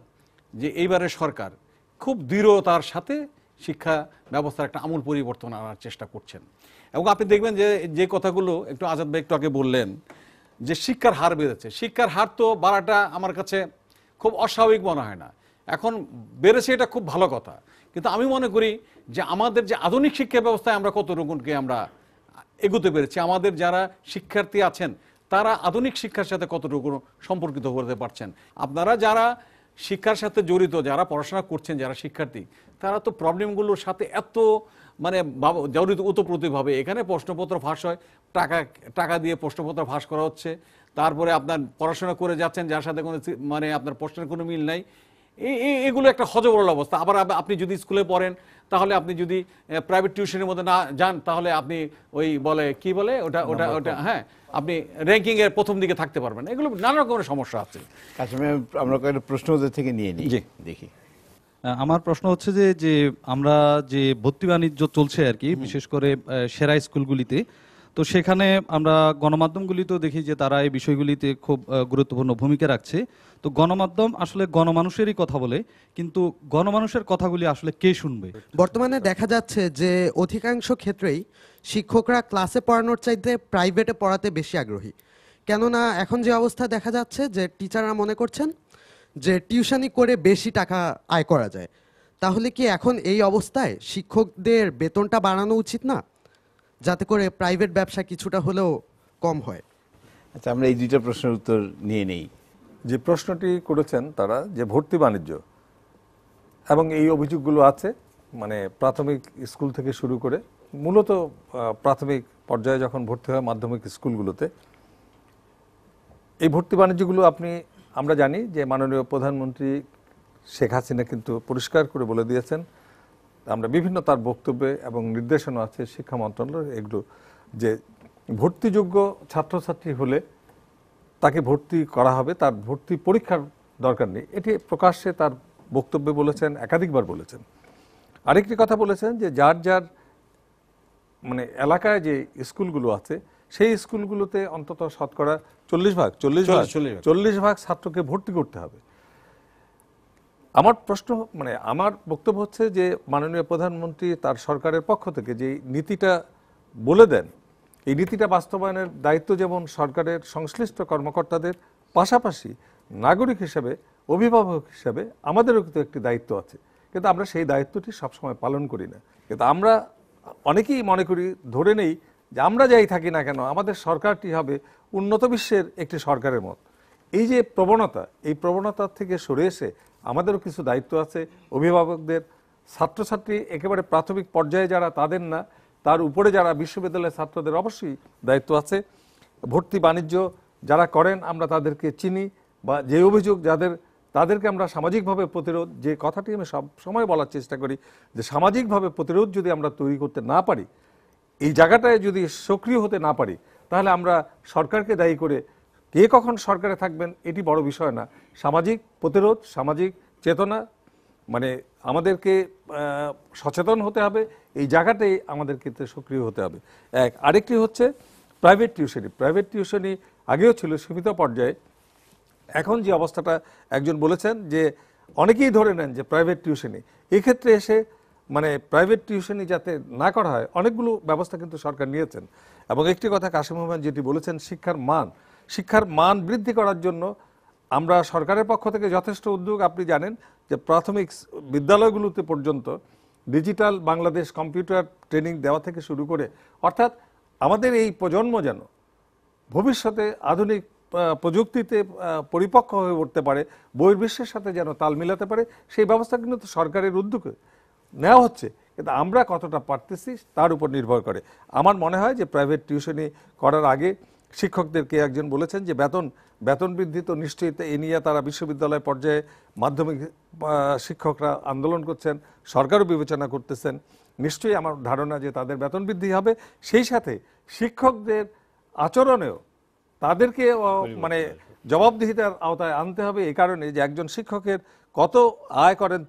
এইবারের সরকার খুব দৃঢ়তার সাথে শিক্ষা ব্যবস্থার একটা আমূল পরিবর্তন আনার চেষ্টা করছেন। এবং আপনি দেখবেন যে কথাগুলো একটু আজাদ ভাই একটু আগে বললেন যে শিক্ষার হার বেড়েছে, শিক্ষার হার তো বাড়াটা আমার কাছে খুব অস্বাভাবিক মনে হয় না। এখন বেড়েছে, এটা খুব ভালো কথা, কিন্তু আমি মনে করি যে আমাদের যে আধুনিক শিক্ষা ব্যবস্থায় আমরা কতটুকুকে আমরা এগোতে পেরেছি, আমাদের যারা শিক্ষার্থী আছেন তারা আধুনিক শিক্ষার সাথে কতটুকু সম্পর্কিত হতে পারছেন। আপনারা যারা শিক্ষার সাথে জড়িত, যারা পড়াশোনা করছেন, যারা শিক্ষার্থী, তারা তো প্রবলেমগুলোর সাথে এত মানে জড়িত ওতপ্রোতভাবে। এখানে প্রশ্নপত্র ফাঁস হয়, টাকা দিয়ে প্রশ্নপত্র ফাঁস করা হচ্ছে, তারপরে আপনার পড়াশোনা করে যাচ্ছেন যার সাথে কোনো মানে আপনার প্রশ্নের কোনো মিল নাই। এগুলো একটা হজবরল অবস্থা। আবার আপনি যদি স্কুলে পড়েন, তাহলে আপনি যদি প্রাইভেট টিউশনের মধ্যে না যান, তাহলে আপনি ওই কি বলে ওটা হ্যাঁ, আপনি র্যাঙ্কিং এর প্রথম দিকে থাকতে পারবেন। এগুলো নানা রকমের সমস্যা আছে। আমরা কয়েকটা প্রশ্ন থেকে নিয়ে নিই, দেখি। আমার প্রশ্ন হচ্ছে যে আমরা যে ভর্তি বাণিজ্য চলছে আর কি, বিশেষ করে সেরা স্কুলগুলিতে, তো সেখানে আমরা গণমাধ্যমগুলিতেও দেখি যে তারা এই বিষয়গুলিতে খুব গুরুত্বপূর্ণ ভূমিকা রাখছে। তো গণমাধ্যম আসলে গণমানুষেরই কথা বলে, কিন্তু গণমানুষের কথাগুলি আসলে কে শুনবে? বর্তমানে দেখা যাচ্ছে যে অধিকাংশ ক্ষেত্রেই শিক্ষকরা ক্লাসে পড়ানোর চাইতে প্রাইভেটে পড়াতে বেশি আগ্রহী। কেননা এখন যে অবস্থা দেখা যাচ্ছে যে টিচাররা মনে করছেন যে টিউশনি করে বেশি টাকা আয় করা যায়। তাহলে কি এখন এই অবস্থায় শিক্ষকদের বেতনটা বাড়ানো উচিত না, যাতে করে প্রাইভেট ব্যবসা কিছুটা হলেও কম হয়? আচ্ছা, আমরা এই দুইটা প্রশ্নের উত্তর নিয়ে নেই। যে প্রশ্নটি করেছেন তারা, যে ভর্তি বাণিজ্য এবং এই অভিযোগগুলো আছে, মানে প্রাথমিক স্কুল থেকে শুরু করে মূলত প্রাথমিক পর্যায়ে যখন ভর্তি হয় মাধ্যমিক স্কুলগুলোতে, এই ভর্তি বাণিজ্যগুলো আমরা জানি যে মাননীয় প্রধানমন্ত্রী শেখ হাসিনা কিন্তু পরিষ্কার করে বলে দিয়েছেন, আমরা বিভিন্ন তার বক্তব্যে এবং নির্দেশনা আছে শিক্ষা মন্ত্রণালয়ের, এগুলো যে ভর্তিযোগ্য ছাত্রছাত্রী হলে তাকে ভর্তি করা হবে, তার ভর্তি পরীক্ষার দরকার নেই। এটি প্রকাশ্যে তার বক্তব্যে বলেছেন, একাধিকবার বলেছেন। আরেকটি কথা বলেছেন যে যার মানে এলাকায় যে স্কুলগুলো আছে সেই স্কুলগুলোতে অন্তত শতকরা 40 ভাগ ছাত্রকে ভর্তি করতে হবে। আমার প্রশ্ন মানে আমার বক্তব্য হচ্ছে যে মাননীয় প্রধানমন্ত্রী তার সরকারের পক্ষ থেকে যে নীতিটা বলে দেন, এই নীতিটা বাস্তবায়নের দায়িত্ব যেমন সরকারের সংশ্লিষ্ট কর্মকর্তাদের, পাশাপাশি নাগরিক হিসেবে, অভিভাবক হিসেবে আমাদেরও কিন্তু একটি দায়িত্ব আছে। কিন্তু আমরা সেই দায়িত্বটি সবসময় পালন করি না। কিন্তু আমরা অনেকেই মনে করি, ধরে নেই যে আমরা যাই থাকি না কেন আমাদের সরকারটি হবে উন্নত বিশ্বের একটি সরকারের মত। এই যে প্রবণতা, এই প্রবণতার থেকে সরে এসে আমাদেরও কিছু দায়িত্ব আছে, অভিভাবকদের, ছাত্রছাত্রী একেবারে প্রাথমিক পর্যায়ে যারা তাদের না, তার উপরে যারা বিশ্ববিদ্যালয়ের ছাত্রদের অবশ্যই দায়িত্ব আছে। ভর্তি বাণিজ্য যারা করেন আমরা তাদেরকে চিনি, বা যে অভিযোগ যাদের, তাদেরকে আমরা সামাজিকভাবে প্রতিরোধ, যে কথাটি আমি সব সময় বলার চেষ্টা করি যে সামাজিকভাবে প্রতিরোধ যদি আমরা তৈরি করতে না পারি, এই জায়গাটায় যদি সক্রিয় হতে না পারি, তাহলে আমরা সরকারকে দায়ী করে কে কখন সরকারে থাকবেন এটি বড় বিষয় না। সামাজিক প্রতিরোধ, সামাজিক চেতনা, মানে আমাদেরকে সচেতন হতে হবে, এই জায়গাটাই আমাদের ক্ষেত্রে সক্রিয় হতে হবে। এক, আরেকটি হচ্ছে প্রাইভেট টিউশনি। প্রাইভেট টিউশনি আগেও ছিল সীমিত পর্যায়ে, এখন যে অবস্থাটা একজন বলেছেন যে অনেকেই ধরে নেন যে প্রাইভেট টিউশনি, এক্ষেত্রে এসে মানে প্রাইভেট টিউশনি যাতে না করা হয় অনেকগুলো ব্যবস্থা কিন্তু সরকার নিয়েছেন। এবং একটি কথা কাশিম মোহাম্মদ যেটি বলেছেন, শিক্ষার মান বৃদ্ধি করার জন্য আমরা সরকারের পক্ষ থেকে যথেষ্ট উদ্যোগ, আপনি জানেন যে প্রাথমিক বিদ্যালয়গুলোতে পর্যন্ত ডিজিটাল বাংলাদেশ কম্পিউটার ট্রেনিং দেওয়া থেকে শুরু করে, অর্থাৎ আমাদের এই প্রজন্ম যেন ভবিষ্যতে আধুনিক প্রযুক্তিতে পরিপক্ক হয়ে উঠতে পারে, বহির্বিশ্বের সাথে যেন তাল মিলাতে পারে, সেই ব্যবস্থা কিন্তু সরকারের উদ্যোগে নেওয়া হচ্ছে। কিন্তু আমরা কতটা পারতেছি তার উপর নির্ভর করে। আমার মনে হয় যে প্রাইভেট টিউশনি করার আগে শিক্ষকদেরকে একজন বলেছেন যে বেতন বৃদ্ধি তো নিশ্চয়ই, এ নিয়ে তারা বিশ্ববিদ্যালয় পর্যায়ে মাধ্যমিক শিক্ষকরা আন্দোলন করছেন, সরকারও বিবেচনা করতেছেন। নিশ্চয়ই আমার ধারণা যে তাদের বেতন বৃদ্ধি হবে, সেই সাথে শিক্ষকদের আচরণেও তাদেরকে মানে জবাবদিহিতার আওতায় আনতে হবে। এই কারণে যে একজন শিক্ষকের কত আয় করেন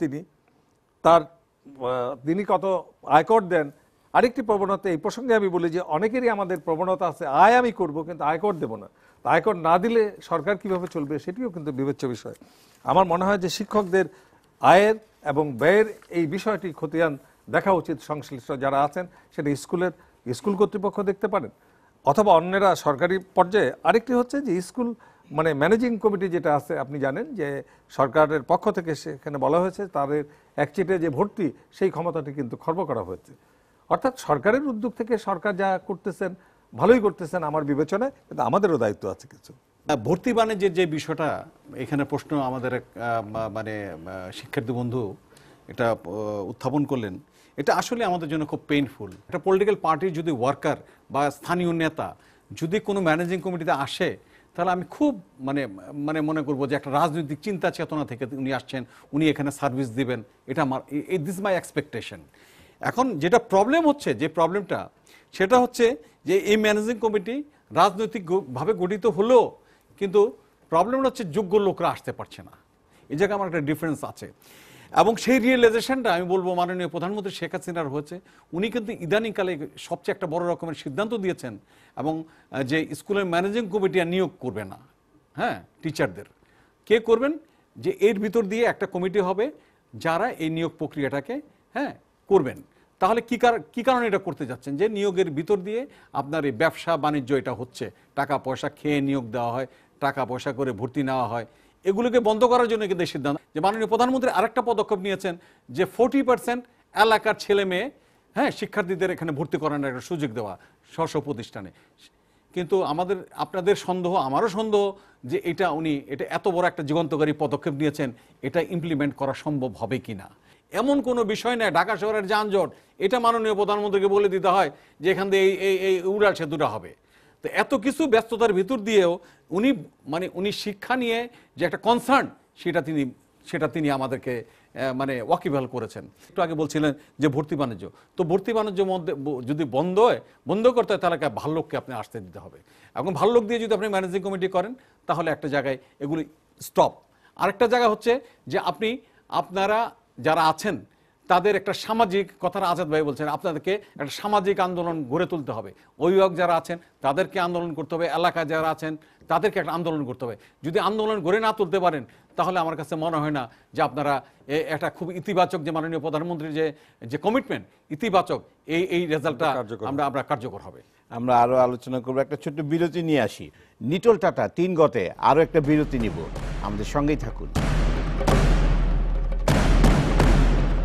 তিনি কত আয়কর দেন। আরেকটি প্রবণতা এই প্রসঙ্গে আমি বলি যে অনেকেরই আমাদের প্রবণতা আছে, আয় আমি করব কিন্তু আয়কর দেব না। আয়কর না দিলে সরকার কিভাবে চলবে সেটিও কিন্তু বিবেচ্য বিষয়। আমার মনে হয় যে শিক্ষকদের আয়ের এবং ব্যয়ের এই বিষয়টি খতিয়ান দেখা উচিত সংশ্লিষ্ট যারা আছেন, সেটা স্কুল কর্তৃপক্ষ দেখতে পারেন অথবা অন্যরা সরকারি পর্যায়ে। আরেকটি হচ্ছে যে স্কুল মানে ম্যানেজিং কমিটি যেটা আছে, আপনি জানেন যে সরকারের পক্ষ থেকে সেখানে বলা হয়েছে তাদের একচিটে যে ভর্তি, সেই ক্ষমতাটি কিন্তু খর্ব করা হয়েছে। অর্থাৎ সরকারের উদ্যোগ থেকে সরকার যা করতেছেন ভালোই করতেছেন আমার বিবেচনায়, কিন্তু আমাদেরও দায়িত্ব আছে কিছু। ভর্তি বাণিজ্যের যে বিষয়টা এখানে প্রশ্ন আমাদের মানে শিক্ষার্থী বন্ধু এটা উত্থাপন করলেন, এটা আসলে আমাদের জন্য খুব পেইনফুল। একটা পলিটিক্যাল পার্টির যদি ওয়ার্কার বা স্থানীয় নেতা যদি কোনো ম্যানেজিং কমিটিতে আসে, তাহলে আমি খুব মানে মনে করবো যে একটা রাজনৈতিক চিন্তা চেতনা থেকে উনি আসছেন, উনি এখানে সার্ভিস দিবেন, এটা আমার দিস মাই এক্সপেকটেশন। এখন যেটা প্রবলেম হচ্ছে, যে প্রবলেমটা সেটা হচ্ছে যে এই ম্যানেজিং কমিটি রাজনৈতিকভাবে গঠিত হলেও কিন্তু প্রবলেমটা হচ্ছে যোগ্য লোকরা আসতে পারছে না। এই জায়গায় আমার একটা ডিফারেন্স আছে। এবং সেই রিয়েলাইজেশনটা আমি বলবো মাননীয় প্রধানমন্ত্রী শেখ হাসিনার হয়েছে। উনি কিন্তু ইদানিংকালে সবচেয়ে একটা বড় রকমের সিদ্ধান্ত দিয়েছেন, এবং যে স্কুলের ম্যানেজিং কমিটি আর নিয়োগ করবে না, হ্যাঁ, টিচারদের কে করবেন, যে এর ভিতর দিয়ে একটা কমিটি হবে যারা এই নিয়োগ প্রক্রিয়াটাকে করবেন। তাহলে কি কারণে এটা করতে যাচ্ছেন, যে নিয়োগের ভিতর দিয়ে আপনার এই ব্যবসা বাণিজ্য এটা হচ্ছে, টাকা পয়সা খেয়ে নিয়োগ দেওয়া হয়, টাকা পয়সা করে ভর্তি নেওয়া হয়, এগুলোকে বন্ধ করার জন্য কিন্তু সিদ্ধান্ত। যে মাননীয় প্রধানমন্ত্রী আরেকটা পদক্ষেপ নিয়েছেন যে 40% এলাকার ছেলে মেয়ে শিক্ষার্থীদের এখানে ভর্তি করানোর একটা সুযোগ দেওয়া স্ব প্রতিষ্ঠানে। কিন্তু আপনাদের সন্দেহ, আমারও সন্দেহ যে এটা এত বড় একটা যুগান্তকারী পদক্ষেপ নিয়েছেন, এটা ইমপ্লিমেন্ট করা সম্ভব হবে কিনা। এমন কোনো বিষয় নয় ঢাকা শহরের যানজট, এটা মাননীয় প্রধানমন্ত্রীকে বলে দিতে হয় যে এখান দিয়ে এই উড়াল সেতুটা হবে। তো এত কিছু ব্যস্ততার ভিতর দিয়েও উনি শিক্ষা নিয়ে যে একটা কনসার্ন, সেটা তিনি আমাদেরকে ওয়াকিবহাল করেছেন। একটু আগে বলছিলেন যে ভর্তি বাণিজ্য, তো ভর্তি বাণিজ্য মধ্যে যদি বন্ধ করতে হয়, তাহলে ভালো লোককে আপনি আসতে দিতে হবে। এবং ভালো লোক দিয়ে যদি আপনি ম্যানেজিং কমিটি করেন, তাহলে একটা জায়গায় এগুলি স্টপ। আরেকটা জায়গা হচ্ছে যে আপনারা যারা আছেন তাদের একটা সামাজিক, কথাটা আজাদ ভাই বলছেন, আপনাদেরকে একটা সামাজিক আন্দোলন গড়ে তুলতে হবে। অভিভাবক যারা আছেন তাদেরকে আন্দোলন করতে হবে, এলাকায় যারা আছেন তাদেরকে একটা আন্দোলন করতে হবে। যদি আন্দোলন গড়ে না তুলতে পারেন, তাহলে আমার কাছে মনে হয় না যে আপনারা একটা খুব ইতিবাচক, যে মাননীয় প্রধানমন্ত্রীর যে কমিটমেন্ট ইতিবাচক, এই রেজাল্টটা আমরা কার্যকর হবে। আমরা আরো আলোচনা করবো, একটা ছোট্ট বিরতি নিয়ে আসি। নিটোল টাটা 3 গতে আরো একটা বিরতি নিব, আমাদের সঙ্গেই থাকুন।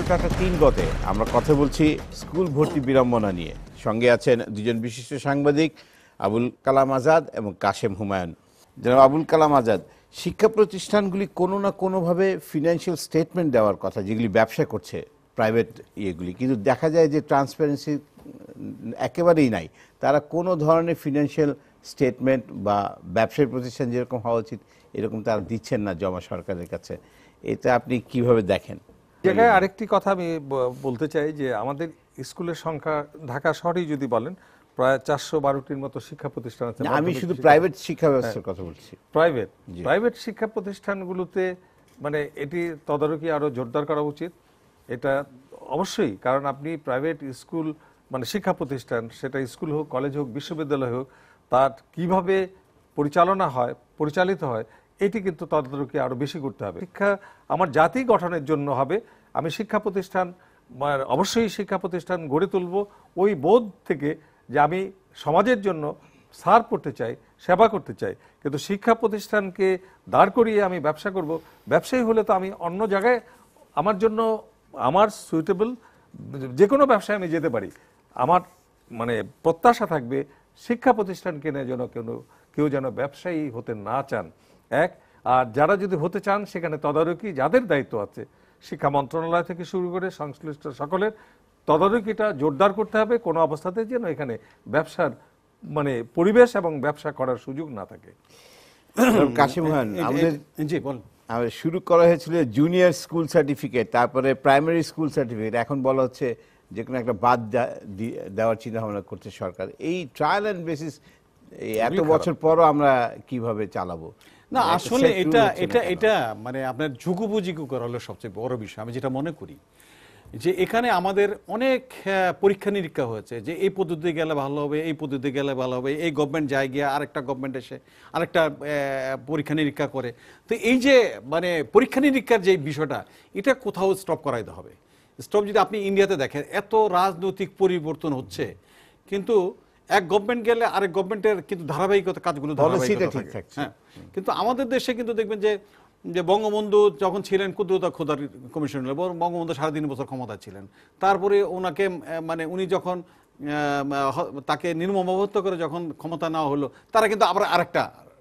টাটা 3 গতে আমরা কথা বলছি স্কুল ভর্তি বিড়ম্বনা নিয়ে। সঙ্গে আছেন দুজন বিশিষ্ট সাংবাদিক, আবুল কালাম আজাদ এবং কাশেম হুমায়ুন। জনাব আবুল কালাম আজাদ, শিক্ষা প্রতিষ্ঠানগুলি কোনো না কোনোভাবে ফিনান্সিয়াল স্টেটমেন্ট দেওয়ার কথা, যেগুলি ব্যবসা করছে প্রাইভেট ইয়েগুলি, কিন্তু দেখা যায় যে ট্রান্সপারেন্সি একেবারেই নাই। তারা কোনো ধরনের ফিনান্সিয়াল স্টেটমেন্ট বা ব্যবসায়ী প্রতিষ্ঠান যেরকম হওয়া উচিত এরকম তারা দিচ্ছেন না জমা সরকারের কাছে। এটা আপনি কিভাবে দেখেন? জায়গায় আরেকটি কথা আমি বলতে চাই যে আমাদের স্কুলের সংখ্যা ঢাকা শহরেই যদি বলেন প্রায় 412টির মতো শিক্ষা প্রতিষ্ঠান আছে। আমি শুধু প্রাইভেট শিক্ষা ব্যবস্থার কথা বলছি। প্রাইভেট শিক্ষা প্রতিষ্ঠানগুলোতে মানে এটি তদারকি আরো জোরদার করা উচিত। এটা অবশ্যই, কারণ আপনি প্রাইভেট স্কুল মানে শিক্ষা প্রতিষ্ঠান, সেটা স্কুল হোক, কলেজ হোক, বিশ্ববিদ্যালয় হোক, তার কিভাবে পরিচালিত হয় এটি কিন্তু তদারকি আরো বেশি করতে হবে। শিক্ষা আমার জাতি গঠনের জন্য হবে। আমি শিক্ষা প্রতিষ্ঠান অবশ্যই শিক্ষা প্রতিষ্ঠান গড়ে তুলব ওই বোধ থেকে যে আমি সমাজের জন্য সার্ভ করতে চাই, সেবা করতে চাই। কিন্তু শিক্ষা প্রতিষ্ঠানকে দাঁড় করিয়ে আমি ব্যবসা করব, ব্যবসায়ী হলে তো আমি অন্য জায়গায় আমার জন্য আমার সুইটেবল যে কোনো ব্যবসায় আমি যেতে পারি। আমার মানে প্রত্যাশা থাকবে শিক্ষা প্রতিষ্ঠান কেনে যেন কেউ যেন ব্যবসায়ী হতে না চান। আর যারা যদি হতে চান সেখানে তদারকি যাদের দায়িত্ব আছে, শিক্ষা মন্ত্রণালয় থেকে শুরু করে সংশ্লিষ্ট সকলের তদারকিটা জোরদার করতে হবে। কোনো অবস্থাতে যেন এখানে ব্যবসার মানে পরিবেশ এবং ব্যবসা করার সুযোগ না থাকে। কাশিম ভাই, আমাদের জি বল। শুরু করা হয়েছিল জুনিয়র স্কুল সার্টিফিকেট, তারপরে প্রাইমারি স্কুল সার্টিফিকেট, এখন বলা হচ্ছে যে কোনো একটা বাদ দেওয়ার চিন্তা ভাবনা করছে সরকার। এই ট্রায়াল অ্যান্ড বেসিস এত বছর পরও আমরা কিভাবে চালাবো? না, আসলে এটা মানে আপনার ঝুঁকুপুঝিকু করা হলো সবচেয়ে বড় বিষয়। আমি যেটা মনে করি যে এখানে আমাদের অনেক পরীক্ষা নিরীক্ষা হয়েছে যে এই পদ্ধতি গেলে ভালো হবে, এই পদ্ধতি গেলে ভালো হবে, এই গভর্নমেন্ট যায় গিয়ে আরেকটা গভর্নমেন্ট এসে আরেকটা পরীক্ষা নিরীক্ষা করে। তো এই যে মানে পরীক্ষা নিরীক্ষার যে বিষয়টা, এটা কোথাও স্টপ করাইতে হবে। স্টপ যদি আপনি ইন্ডিয়াতে দেখেন, এত রাজনৈতিক পরিবর্তন হচ্ছে, কিন্তু এক গভর্নমেন্ট গেলে আরেক গভর্নমেন্টের কিন্তু ধারাবাহিকতা কাজগুলো হ্যাঁ। কিন্তু আমাদের দেশে কিন্তু দেখবেন যে বঙ্গবন্ধু যখন ছিলেন ক্ষুদ্রতা খোদার কমিশন, বঙ্গবন্ধু 3.5 বছর ক্ষমতা ছিলেন। তারপরে ওনাকে মানে উনি যখন তাকে নির্মম হত্যা করে যখন ক্ষমতা নেওয়া হলো, তারা কিন্তু আবার আরেকটা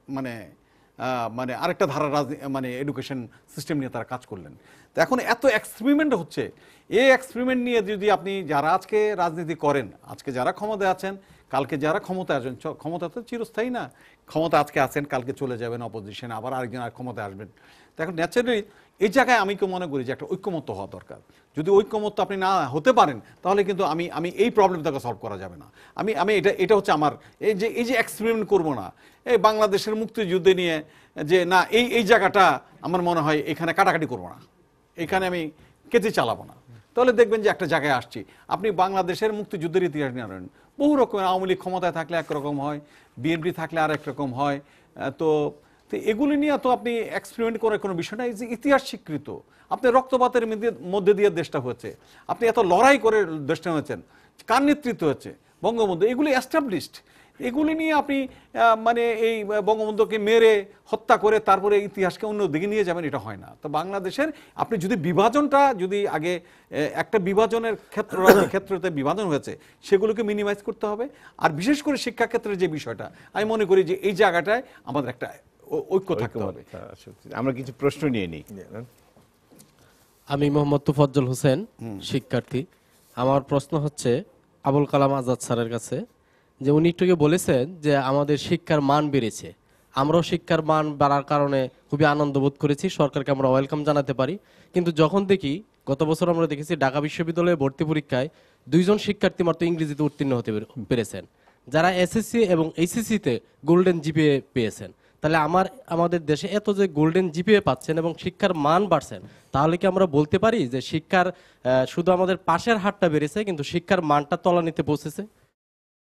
মানে আরেকটা ধারা মানে এডুকেশন সিস্টেম নিয়ে তারা কাজ করলেন। তো এখন এত এক্সপেরিমেন্ট হচ্ছে, এই এক্সপেরিমেন্ট নিয়ে যদি আপনি যারা আজকে রাজনীতি করেন, আজকে যারা ক্ষমতায় আছেন, কালকে যারা ক্ষমতায় আসবেন, ক্ষমতা তো চিরস্থায়ী না। ক্ষমতা আজকে আছেন, কালকে চলে যাবেন অপোজিশন, আবার আরেকজন আর ক্ষমতায় আসবেন। তো এখন ন্যাচারালি এই জায়গায় আমি মনে করি যে একটা ঐক্যমত্য হওয়া দরকার। যদি ঐক্যমত্য আপনি না হতে পারেন, তাহলে কিন্তু আমি এই প্রবলেমটাকে সলভ করা যাবে না। আমি এটা হচ্ছে আমার এই যে এক্সপেরিমেন্ট করবো না, এই বাংলাদেশের মুক্তিযুদ্ধে নিয়ে যে না এই জায়গাটা আমার মনে হয় এখানে কাটাকাটি করবো না, এখানে আমি কেটে চালাবো না, তাহলে দেখবেন যে একটা জায়গায় আসছি। আপনি বাংলাদেশের মুক্তিযুদ্ধের ইতিহাস নিয়ে আনেন, বহু রকমের আওয়ামী লীগ ক্ষমতায় থাকলে একরকম হয়, বিএনপি থাকলে আর একরকম হয়। তো এগুলি নিয়ে তো আপনি এক্সপেরিমেন্ট করার কোনো বিষয় নাই। যে ইতিহাস স্বীকৃত, আপনি রক্তপাতের মধ্যে দিয়ে দেশটা হয়েছে, আপনি এত লড়াই করে দেশটা হয়েছেন, কার নেতৃত্ব হচ্ছে? বঙ্গবন্ধু। এগুলি এস্টাবলিশড। এগুলি নিয়ে আপনি মানে এই বঙ্গবন্ধুকে মেরে হত্যা করে তারপরে ইতিহাসকে অন্য দিকে নিয়ে যাবেন, এটা হয় না। তো বাংলাদেশের আপনি যদি বিভাজনটা যদি আগে একটা বিভাজনের ক্ষেত্রতে বিভাজন হয়েছে, সেগুলোকে মিনিমাইজ করতে হবে। আর বিশেষ করে শিক্ষাক্ষেত্রের যে বিষয়টা, আমি মনে করি যে এই জায়গাটায় আমাদের একটা ঐক্য থাকতে হবে। আমরা কিছু প্রশ্ন নিয়ে নিই। আমি মোহাম্মদ তুফাজ্জল হোসেন, শিক্ষার্থী। আমার প্রশ্ন হচ্ছে আবুল কালাম আজাদ স্যারের কাছে, যে উনি একটু বলেছেন যে আমাদের শিক্ষার মান বেড়েছে, আমরাও শিক্ষার মান বাড়ার কারণে খুবই আনন্দ বোধ করেছি, সরকারকে আমরা ওয়েলকাম জানাতে পারি। কিন্তু যখন দেখি গত বছর আমরা দেখেছি ঢাকা বিশ্ববিদ্যালয়ে ভর্তি পরীক্ষায় 2 জন শিক্ষার্থী মাত্র ইংরেজিতে উত্তীর্ণ হতে পেরেছেন, যারা এসএসসি এবং এইচএসসিতে গোল্ডেন জিপিএ পেয়েছেন। তাহলে আমাদের দেশে এত যে গোল্ডেন জিপিএ পাচ্ছেন এবং শিক্ষার মান বাড়ছেন, তাহলে কি আমরা বলতে পারি যে শিক্ষার শুধু আমাদের পাশের হারটা বেড়েছে কিন্তু শিক্ষার মানটা তলানিতে পৌঁছেছে?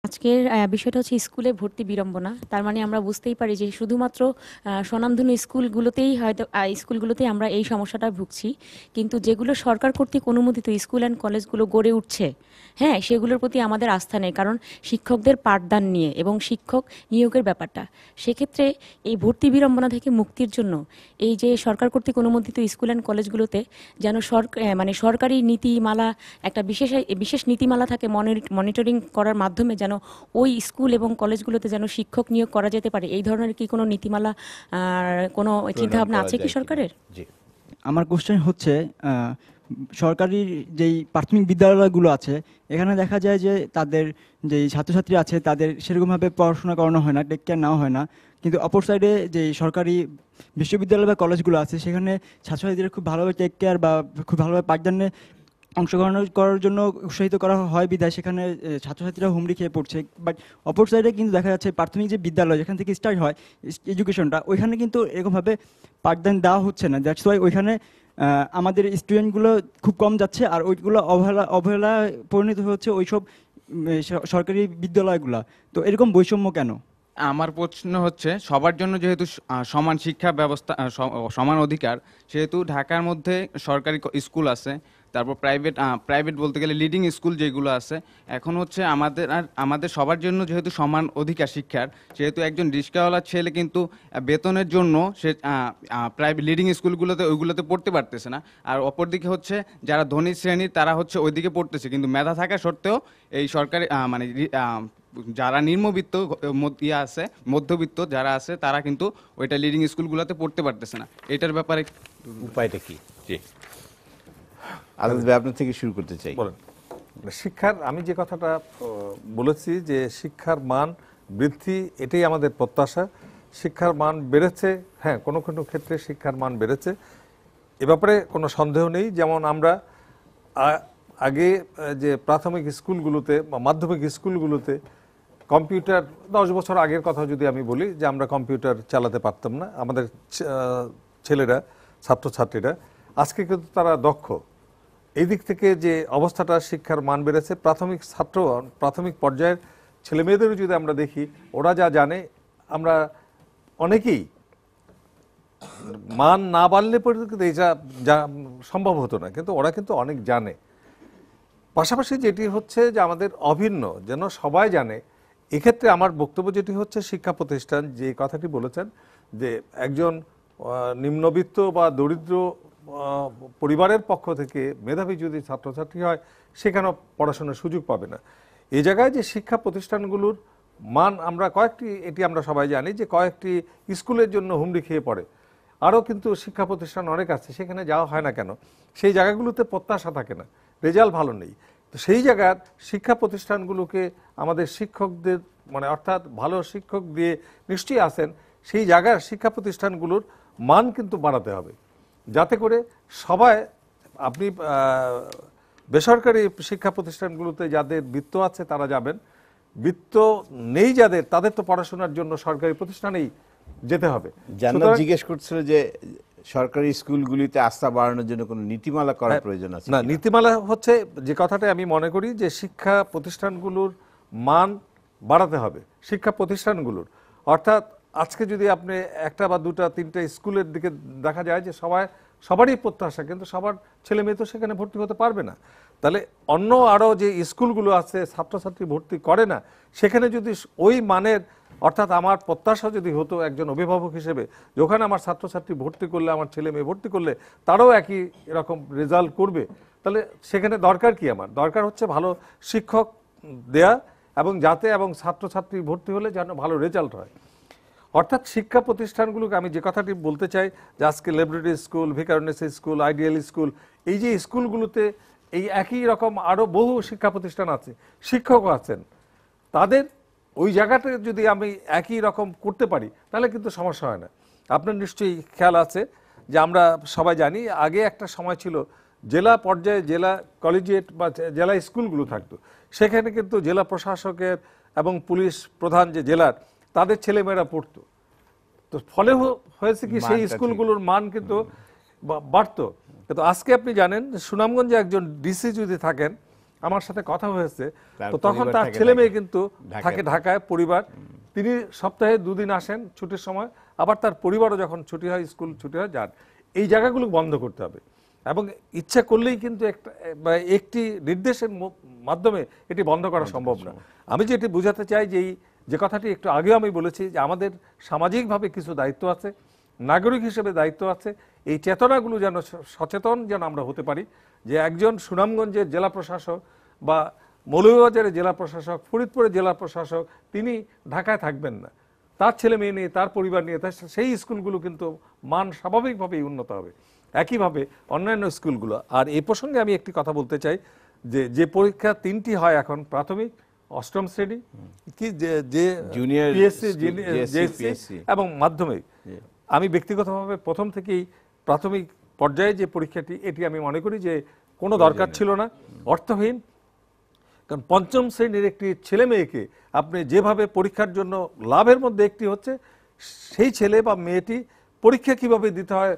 আজকের বিষয়টা হচ্ছে স্কুলে ভর্তি বিড়ম্বনা। তার মানে আমরা বুঝতেই পারি যে শুধুমাত্র স্বনামধন্য স্কুলগুলোতেই আমরা এই সমস্যাটা ভুগছি, কিন্তু যেগুলো সরকার কর্তৃক অনুমোদিত স্কুল অ্যান্ড কলেজগুলো গড়ে উঠছে, হ্যাঁ, সেগুলোর প্রতি আমাদের আস্থা নেই, কারণ শিক্ষকদের পাঠদান নিয়ে এবং শিক্ষক নিয়োগের ব্যাপারটা। সেক্ষেত্রে এই ভর্তি বিড়ম্বনা থেকে মুক্তির জন্য এই যে সরকার কর্তৃক অনুমোদিত স্কুল অ্যান্ড কলেজগুলোতে যেন সরকারি নীতিমালা, একটা বিশেষ নীতিমালা থাকে মনিটরিং করার মাধ্যমে, যেন ওই স্কুল এবং কলেজগুলোতে যেন শিক্ষক নিয়োগ করা যেতে পারে। এই ধরনের কি কোনো নীতিমালা কোনো চিন্তাভাবনা আছে কি সরকারের? আমার কোশ্চেন হচ্ছে, সরকারি যেই প্রাথমিক বিদ্যালয়গুলো আছে এখানে দেখা যায় যে তাদের যেই ছাত্রছাত্রী আছে তাদের সেরকমভাবে পড়াশোনা করানো হয় না, টেক কেয়ার নেওয়া হয় না, কিন্তু অপর সাইডে যে সরকারি বিশ্ববিদ্যালয় বা কলেজগুলো আছে সেখানে ছাত্রছাত্রীদের খুব ভালোভাবে টেক কেয়ার বা খুব ভালোভাবে পাঠদানে অংশগ্রহণ করার জন্য উৎসাহিত করা হয় বিধায় সেখানে ছাত্রছাত্রীরা হুমড়ি খেয়ে পড়ছে। বাট অপর সাইডে কিন্তু দেখা যাচ্ছে প্রাথমিক যে বিদ্যালয় যেখান থেকে স্টার্ট হয় এডুকেশনটা, ওইখানে কিন্তু এরকমভাবে পাঠদান দেওয়া হচ্ছে না। দ্যাটস ওয়াই ওইখানে আমাদের স্টুডেন্টগুলো খুব কম যাচ্ছে, আর ওইগুলো অবহেলা পরিণত হচ্ছে ওইসব সরকারি বিদ্যালয়গুলো। তো এরকম বৈষম্য কেন? আমার প্রশ্ন হচ্ছে, সবার জন্য যেহেতু সমান শিক্ষা ব্যবস্থা, সমান অধিকার, সেহেতু ঢাকার মধ্যে সরকারি স্কুল আছে, তারপর প্রাইভেট বলতে গেলে লিডিং স্কুল যেগুলো আছে, এখন হচ্ছে আমাদের সবার জন্য যেহেতু সমান অধিকার শিক্ষার, সেহেতু একজন রিক্সাওয়ালার ছেলে কিন্তু বেতনের জন্য সে প্রাইভেট লিডিং স্কুলগুলোতে ওইগুলোতে পড়তে পারতেছে না। আর অপরদিকে হচ্ছে যারা ধনী শ্রেণীর তারা হচ্ছে ওইদিকে পড়তেছে, কিন্তু মেধা থাকা সত্ত্বেও এই সরকারি যারা নিম্নবিত্ত আছে, মধ্যবিত্ত যারা আছে, তারা কিন্তু ওইটা লিডিং স্কুলগুলোতে পড়তে পারতেছে না। এটার ব্যাপারে উপায়টা কি? আলাদা ভাই, আপনার থেকে শুরু করতে চাই। বলেন। শিক্ষার আমি যে কথাটা বলেছি যে শিক্ষার মান বৃদ্ধি, এটাই আমাদের প্রত্যাশা। শিক্ষার মান বেড়েছে, হ্যাঁ, কোনো কোনো ক্ষেত্রে শিক্ষার মান বেড়েছে, এ ব্যাপারে কোনো সন্দেহ নেই। যেমন আমরা আগে যে প্রাথমিক স্কুলগুলোতে বা মাধ্যমিক স্কুলগুলোতে কম্পিউটার, 10 বছর আগের কথা যদি আমি বলি, যে আমরা কম্পিউটার চালাতে পারতাম না আমাদের ছেলেরা, ছাত্রছাত্রীরা। আজকে কিন্তু তারা দক্ষ। এই দিক থেকে যে অবস্থাটা, শিক্ষার মান বেড়েছে। প্রাথমিক পর্যায়ের ছেলে মেয়েদেরও যদি আমরা দেখি, ওরা যা জানে, আমরা অনেকেই মান না বাড়লে পর্যন্ত এটা যা সম্ভব হতো না, কিন্তু ওরা কিন্তু অনেক জানে। পাশাপাশি যেটি হচ্ছে যে আমাদের অভিন্ন যেন সবাই জানে, এক্ষেত্রে আমার বক্তব্য যেটি হচ্ছে, শিক্ষা প্রতিষ্ঠান যে কথাটি বলেছেন যে একজন নিম্নবিত্ত বা দরিদ্র পরিবারের পক্ষ থেকে মেধাবী যদি ছাত্রছাত্রী হয়, সেখানেও পড়াশোনার সুযোগ পাবে না। এই জায়গায় যে শিক্ষা প্রতিষ্ঠানগুলোর মান, এটি আমরা সবাই জানি যে কয়েকটি স্কুলের জন্য হুমড়ি খেয়ে পড়ে। আরও কিন্তু শিক্ষা প্রতিষ্ঠান অনেক আছে, সেখানে যাওয়া হয় না কেন? সেই জায়গাগুলোতে প্রত্যাশা থাকে না, রেজাল্ট ভালো নেই। তো সেই জায়গার শিক্ষা প্রতিষ্ঠানগুলোকে আমাদের শিক্ষকদের অর্থাৎ ভালো শিক্ষক দিয়ে নিশ্চয়ই আছেন, সেই জায়গার শিক্ষা প্রতিষ্ঠানগুলোর মান কিন্তু বাড়াতে হবে, যাতে করে সবাই, আপনি বেসরকারি শিক্ষা প্রতিষ্ঠানগুলোতে যাদের বৃত্ত আছে তারা যাবেন, বৃত্ত নেই যাদের, তাদের তো পড়াশোনার জন্য সরকারি প্রতিষ্ঠানেই যেতে হবে। জান্নাত জিজ্ঞেস করছিল যে সরকারি স্কুলগুলিতে আস্থা বাড়ানোর জন্য কোনো নীতিমালা করার প্রয়োজন আছে না? নীতিমালা হচ্ছে যে কথাটা আমি মনে করি যে শিক্ষা প্রতিষ্ঠানগুলোর মান বাড়াতে হবে, শিক্ষা প্রতিষ্ঠানগুলোর। অর্থাৎ আজকে যদি আপনি একটা বা দুটা তিনটা স্কুলের দিকে দেখা যায় যে সবারই প্রত্যাশা, কিন্তু সবার ছেলে মেয়ে তো সেখানে ভর্তি হতে পারবে না। তাহলে অন্য আরও যে স্কুলগুলো আছে ছাত্রছাত্রী ভর্তি করে না, সেখানে যদি ওই মানের, অর্থাৎ আমার প্রত্যাশা যদি হতো একজন অভিভাবক হিসেবে, যে ওখানে আমার ছাত্রছাত্রী ভর্তি করলে, আমার ছেলে মেয়ে ভর্তি করলে তারাও একই রকম রেজাল্ট করবে, তাহলে সেখানে দরকার কি? আমার দরকার হচ্ছে ভালো শিক্ষক দেয়া, এবং ছাত্রছাত্রী ভর্তি হলে যেন ভালো রেজাল্ট হয়। অর্থাৎ শিক্ষা প্রতিষ্ঠানগুলোকে আমি যে কথাটি বলতে চাই, যে আজকে laboratory school, Viqarunnisa school, ideal school, এই যে স্কুলগুলোতে এই একই রকম আরও বহু শিক্ষা প্রতিষ্ঠান আছে, শিক্ষকও আছেন, তাদের ওই জায়গাটা যদি আমি একই রকম করতে পারি, তাহলে কিন্তু সমস্যা হয় না। আপনার নিশ্চয়ই খেয়াল আছে যে আমরা সবাই জানি, আগে একটা সময় ছিল জেলা পর্যায়ে জেলা কলেজিয়েট বা জেলা স্কুলগুলো থাকতো, সেখানে কিন্তু জেলা প্রশাসকের এবং পুলিশ প্রধান যে জেলার, তাদের ছেলেমেয়েরা পড়তো। তো ফলে হয়েছে কি, সেই স্কুলগুলোর মান কিন্তু বাড়তো। কিন্তু আজকে আপনি জানেন, সুনামগঞ্জে একজন ডিসি যদি থাকেন, আমার সাথে কথা হয়েছে, তার তো তখন পরিবার তার থাকে ছেলে মেয়ে ঢাকায়। কিন্তু ঢাকায়। থাকে ঢাকায়, পরিবার। তিনি সপ্তাহে 2 দিন আসেন ছুটির সময়, আবার তার পরিবারও যখন ছুটি হয়, স্কুল ছুটি হয় যান। এই জায়গাগুলো বন্ধ করতে হবে এবং ইচ্ছা করলেই কিন্তু একটি নির্দেশের মাধ্যমে এটি বন্ধ করা সম্ভব না। আমি যেটি বোঝাতে চাই যে কথাটি একটু আগেও আমি বলেছি যে আমাদের সামাজিকভাবে কিছু দায়িত্ব আছে, নাগরিক হিসেবে দায়িত্ব আছে। এই চেতনাগুলো যেন সচেতন যেন আমরা হতে পারি যে একজন সুনামগঞ্জের জেলা প্রশাসক বা মৌলভীবাজারের জেলা প্রশাসক, ফরিদপুরের জেলা প্রশাসক, তিনি ঢাকায় থাকবেন না। তার ছেলে মেয়ে নিয়ে, তার পরিবার নিয়ে সেই স্কুলগুলো কিন্তু মান স্বাভাবিকভাবেই উন্নত হবে, একইভাবে অন্যান্য স্কুলগুলো। আর এই প্রসঙ্গে আমি একটি কথা বলতে চাই যে পরীক্ষা 3টি হয় এখন, প্রাথমিক, অষ্টম শ্রেণী, কি যে জুনিয়র, পিএসসি, JSC, জেএসসি এবং মাধ্যমিক। আমি ব্যক্তিগতভাবে প্রথম থেকেই প্রাথমিক পর্যায়ে যে পরীক্ষাটি, এটি আমি মনে করি যে কোনো দরকার ছিল না, অর্থহীন। কারণ পঞ্চম শ্রেণীর একটি ছেলে মেয়েকে আপনি যেভাবে পরীক্ষার জন্য লাভের মধ্যে একটি হচ্ছে, সেই ছেলে বা মেয়েটি পরীক্ষা কিভাবে দিতে হয়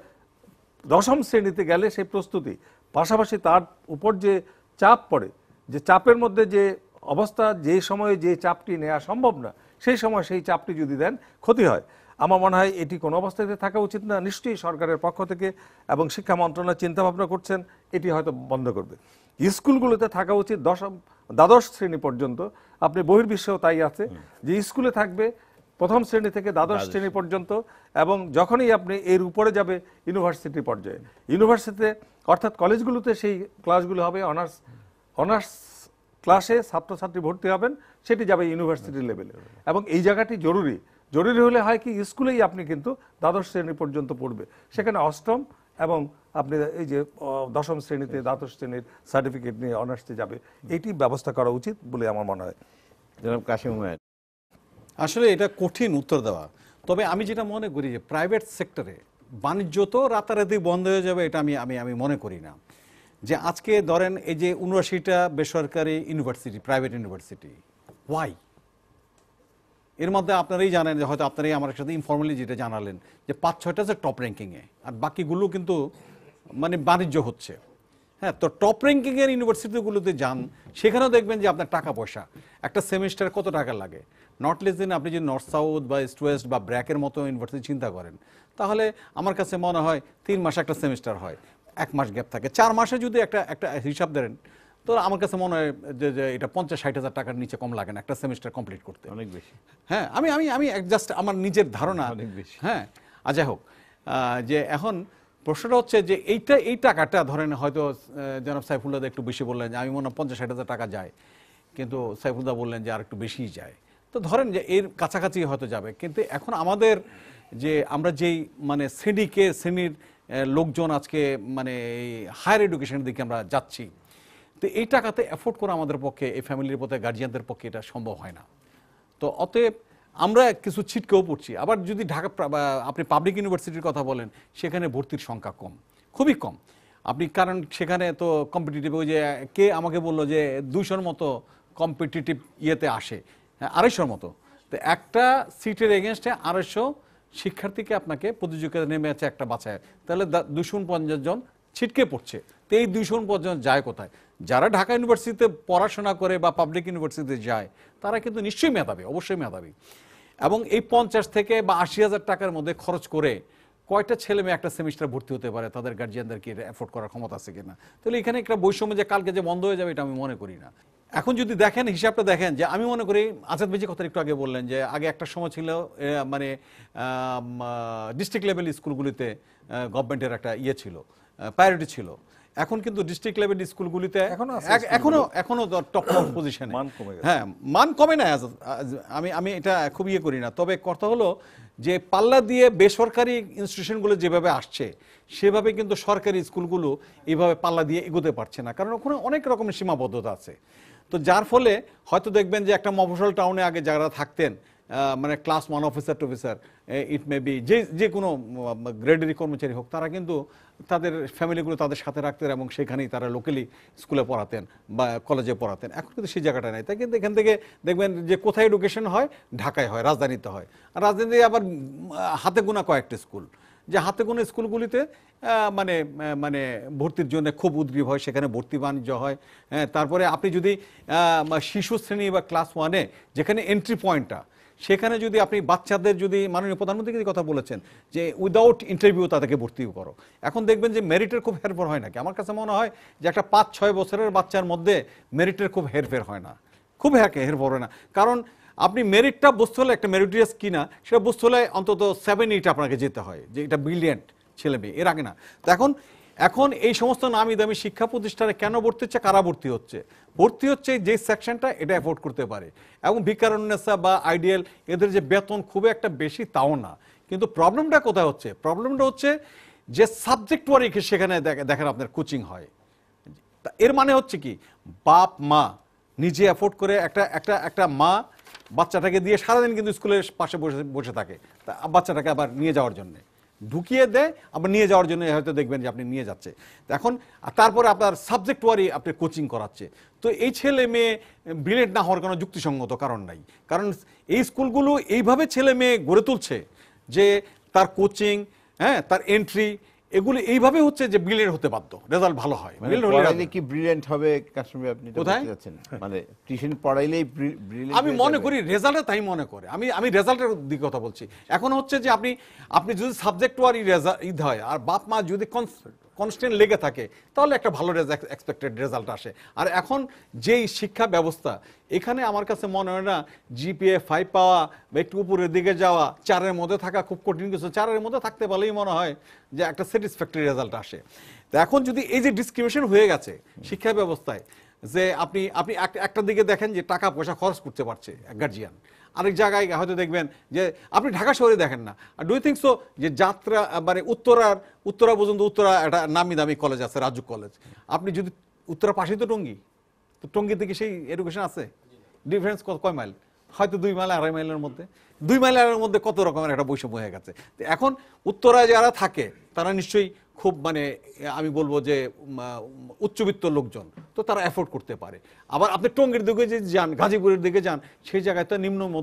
দশম শ্রেণীতে গেলে সেই প্রস্তুতি, পাশাপাশি তার উপর যে চাপ পড়ে, যে চাপের মধ্যে যে অবস্থা, যে সময়ে যে চাপটি নেওয়া সম্ভব না, সেই সময় সেই চাপটি যদি দেন ক্ষতি হয়। আমার মনে হয় এটি কোনো অবস্থাতে থাকা উচিত না। নিশ্চয়ই সরকারের পক্ষ থেকে এবং শিক্ষা মন্ত্রণালয় চিন্তা ভাবনা করছেন, এটি হয়তো বন্ধ করবে। স্কুলগুলোতে থাকা উচিত দ্বাদশ শ্রেণী পর্যন্ত। আপনি বহির্বিশ্বেও তাই আছে যে স্কুলে থাকবে প্রথম শ্রেণী থেকে দ্বাদশ শ্রেণী পর্যন্ত, এবং যখনই আপনি এর উপরে যাবে ইউনিভার্সিটি পর্যায়ে, ইউনিভার্সিটিতে অর্থাৎ কলেজগুলোতে সেই ক্লাসগুলো হবে অনার্স ক্লাসে ছাত্রছাত্রী ভর্তি হবেন, সেটি যাবে ইউনিভার্সিটি লেভেলে। এবং এই জায়গাটি জরুরি হলে হয় কি, স্কুলেই আপনি কিন্তু দ্বাদশ শ্রেণী পর্যন্ত পড়বে, সেখানে অষ্টম এবং আপনি এই যে দশম শ্রেণীতে দ্বাদশ শ্রেণীর সার্টিফিকেট নিয়ে অনার্সে যাবে, এটি ব্যবস্থা করা উচিত বলে আমার মনে হয়। জনাব কাশিম উমায়ের। আসলে এটা কঠিন উত্তর দেওয়া, তবে আমি যেটা মনে করি যে প্রাইভেট সেক্টরে বাণিজ্য তো রাতারাতি বন্ধ হয়ে যাবে, এটা আমি মনে করি না। যে আজকে ধরেন এই যে 79টা বেসরকারি ইউনিভার্সিটি, প্রাইভেট ইউনিভার্সিটি, ওয়াই? এর মধ্যে আপনারাই জানেন যে হয়তো আপনারাই আমার সাথে ইনফর্মালি যেটা জানালেন যে 5-6টা যে টপ র্যাঙ্কিংয়ে, আর বাকিগুলো কিন্তু মানে বাণিজ্য হচ্ছে। হ্যাঁ, তো টপ র্যাঙ্কিংয়ের ইউনিভার্সিটিগুলোতে যান, সেখানেও দেখবেন যে আপনার টাকা পয়সা, একটা সেমিস্টার কত টাকা লাগে। নট লেস দেন আপনি যদি নর্থ সাউথ বা ইস্ট ওয়েস্ট বা ব্র্যাকের মতো ইউনিভার্সিটি চিন্তা করেন, তাহলে আমার কাছে মনে হয় 3 মাস একটা সেমিস্টার হয়, 1 মাস গ্যাপ থাকে, 4 মাসে যদি একটা হিসাব ধরেন, তো আমার কাছে মনে হয় যে এটা 50-60 হাজার টাকার নিচে কম লাগে না একটা সেমিস্টার কমপ্লিট করতে। অনেক বেশি। হ্যাঁ, আমি জাস্ট আমার নিজের ধারণা। অনেক বেশি। হ্যাঁ, যাই হোক, যে এখন প্রশ্নটা হচ্ছে যে এই টাকাটা ধরেন হয়তো জনাব সাইফুল্লাহ একটু বেশি বললেন, যে আমি মনে হয় 50-60 হাজার টাকা যায়, কিন্তু সাইফুল্লাহ বললেন যে আর একটু বেশিই যায়। তো ধরেন যে এর কাছাকাছি হয়তো যাবে, কিন্তু এখন আমাদের যে আমরা যেই মানে শ্রেণীর লোকজন আজকে মানে এই হায়ার এডুকেশনের দিকে আমরা যাচ্ছি, তো এই টাকাতে অ্যাফোর্ড করা আমাদের পক্ষে, এই ফ্যামিলির পক্ষে, গার্জিয়ানদের পক্ষে এটা সম্ভব হয় না। তো অতএব আমরা কিছু ছিটকেও পড়ছি। আবার যদি আপনি পাবলিক ইউনিভার্সিটির কথা বলেন, সেখানে ভর্তির সংখ্যা কম, খুবই কম। কারণ সেখানে তো কম্পিটিটিভ, ওই যে কে আমাকে বললো যে 200-র মতো কম্পিটিটিভ ইয়েতে আসে, 250-র মতো। তো একটা সিটের এগেনস্টে 250 শিক্ষার্থীকে আপনাকে প্রতিযোগিতা নেমে আছে একটা বাছায়, তাহলে 250 জন ছিটকে পড়ছে। তো এই 250 জন যায় কোথায়? যারা ঢাকা ইউনিভার্সিটিতে পড়াশোনা করে বা পাবলিক ইউনিভার্সিটিতে যায়, তারা কিন্তু নিশ্চয়ই মেধাবী, অবশ্যই মেধাবী। এবং এই 50 থেকে বা 80 হাজার টাকার মধ্যে খরচ করে কয়টা ছেলে মেয়ে একটা সেমিস্টার ভর্তি হতে পারে, তাদের গার্জিয়ানদের কি অ্যাফোর্ড করার ক্ষমতা আছে কিনা? তাহলে এখানে একটা বৈষম্য যে কালকে যে বন্ধ হয়ে যাবে, এটা আমি মনে করি না। এখন যদি দেখেন, হিসাবটা দেখেন, যে আমি মনে করি আজাদ ভাই যে কথা একটু আগে বললেন, যে আগে একটা সময় ছিল মানে ডিস্ট্রিক্ট লেভেল স্কুলগুলিতে গভর্নমেন্টের একটা ইয়ে ছিল, প্রায়োরিটি ছিল। এখন কিন্তু ডিস্ট্রিক্ট লেভেল স্কুলগুলিতে এখনো টপ পজিশনে। হ্যাঁ, মান কমে না। আমি এটা খুব ইয়ে করি না, তবে কথা হলো যে পাল্লা দিয়ে বেসরকারি ইনস্টিটিউশনগুলো যেভাবে আসছে, সেভাবে কিন্তু সরকারি স্কুলগুলো এইভাবে পাল্লা দিয়ে এগোতে পারছে না, কারণ ওখানে অনেক রকমের সীমাবদ্ধতা আছে। তো যার ফলে হয়তো দেখবেন যে একটা মফস্বল টাউনে আগে যারা থাকতেন, মানে class 1 officer two officer, it may be যে কোনো গ্রেডেরই কর্মচারী হোক, তারা কিন্তু তাদের ফ্যামিলিগুলো তাদের সাথে রাখতেন এবং সেখানেই তারা লোকালি স্কুলে পড়াতেন বা কলেজে পড়াতেন। এখন কিন্তু সেই জায়গাটা নেই। তাই কিন্তু এখান থেকে দেখবেন যে কোথায় এডুকেশন হয়, ঢাকায় হয়, রাজধানীতে হয়। আর রাজধানীতে আবার হাতে গোনা কয়েকটা স্কুল, যে হাতে কোনো স্কুলগুলিতে মানে মানে ভর্তির জন্য খুব উদ্গ্রীব হয়, সেখানে ভর্তি বাণিজ্য হয়। তারপরে আপনি যদি শিশু শ্রেণী বা ক্লাস 1-এ যেখানে এন্ট্রি পয়েন্টটা, সেখানে যদি আপনি বাচ্চাদের যদি মাননীয় প্রধানমন্ত্রী কথা বলেছেন যে উইদাউট ইন্টারভিউ তাদেরকে ভর্তি করো, এখন দেখবেন যে মেরিটের খুব হেরফের হয় নাকি। আমার কাছে মনে হয় যে একটা 5-6 বছরের বাচ্চার মধ্যে মেরিটের খুব হেরফের হয় না, খুব হেরফের হয় না। কারণ আপনি মেরিটটা বুঝতে হলে একটা মেরিটিয়াস কিনা সেটা বুঝতে হলে অন্তত 7-8 আপনাকে যেতে হয়, যে এটা ব্রিলিয়েন্ট ছেলে মেয়ে, এর আগে না। তো এখন এই সমস্ত নামি দামি শিক্ষা প্রতিষ্ঠানে কেন ভর্তি হচ্ছে, কারা ভর্তি হচ্ছে? ভর্তি হচ্ছে যে সেকশনটা এটা অ্যাফোর্ড করতে পারে, এবং ভিকারুন্নেসা বা আইডিয়াল এদের যে বেতন খুব একটা বেশি তাও না। কিন্তু প্রবলেমটা কোথায় হচ্ছে? প্রবলেমটা হচ্ছে যে সাবজেক্ট ওয়ারি সেখানে দেখেন আপনার কোচিং হয়। এর মানে হচ্ছে কি, বাপ মা নিজে অ্যাফোর্ড করে, একটা মা বাচ্চাটাকে দিয়ে সারাদিন কিন্তু স্কুলের পাশে বসে থাকে বাচ্চাটাকে আবার নিয়ে যাওয়ার জন্য, ঢুকিয়ে দেয় আবার নিয়ে যাওয়ার জন্য, হয়তো দেখবেন যে আপনি নিয়ে যাচ্ছে। এখন তারপরে আপনার সাবজেক্ট ওয়ারি আপনি কোচিং করাচ্ছে। তো এই ছেলে মেয়ে ব্রিলিয়েন্ট না হওয়ার কোনো যুক্তিসঙ্গত কারণ নাই, কারণ এই স্কুলগুলো এইভাবে ছেলে মেয়ে গড়ে তুলছে যে তার কোচিং, তার এন্ট্রি, এগুলো এইভাবে হচ্ছে যে ব্রিলিয়েন্ট হতে বাধ্য, রেজাল্ট ভালো হয়। পড়াইলে কি ব্রিলিয়েন্ট হবে কাশ্মীর, আপনি কোথায় যাচ্ছেন? মানে টিউশন পড়াইলেই ব্রিলিয়েন্ট? আমি মনে করি রেজাল্টে তাই মনে করে, আমি রেজাল্টের দিকে কথা বলছি। এখন হচ্ছে যে আপনি যদি সাবজেক্ট ওয়ারি রেজাল্ট হয় আর বাপ মা যদি কনস্ট্যান্ট লেগে থাকে, তাহলে একটা ভালো এক্সপেক্টেড রেজাল্ট আসে। আর এখন যেই শিক্ষা ব্যবস্থা, এখানে আমার কাছে মনে হয় না জিপিএ 5 পাওয়া বা একটু উপরের দিকে যাওয়া, 4-এর মধ্যে থাকা খুব কঠিন কিছু, 4-এর মধ্যে থাকতে পারলেই মনে হয় যে একটা স্যাটিসফ্যাক্টরি রেজাল্ট আসে। তো এখন যদি এই যে ডিসক্রিমিনেশন হয়ে গেছে শিক্ষা ব্যবস্থায়, যে আপনি একটা দিকে দেখেন যে টাকা পয়সা খরচ করতে পারছে গার্জিয়ান, আরেক জায়গায় হয়তো দেখবেন যে আপনি ঢাকা শহরে দেখেন না। আর ডু ইউ থিঙ্ক সো যে যাত্রা মানে উত্তরা পর্যন্ত, উত্তরা একটা নামি দামি কলেজ আছে, রাজু কলেজ, আপনি যদি উত্তরা পাশেই তো টঙ্গী, তো টঙ্গী থেকে সেই এডুকেশন আছে, ডিফারেন্স কয় মাইল? হয়তো 2 মাইল 2.5 মাইলের মধ্যে, 2 মাইলের মধ্যে কত রকমের একটা বৈষম্য হয়ে গেছে। এখন উত্তরায় যারা থাকে তারা নিশ্চয়ই খুব মানে আমি বলবো যে উচ্চবিত্ত লোকজন, তো তারা অ্যাফোর্ড করতে পারে। আবার আপনি টঙ্গীর দিকে যে যান, গাজীপুরের দিকে যান, সেই জায়গায় তো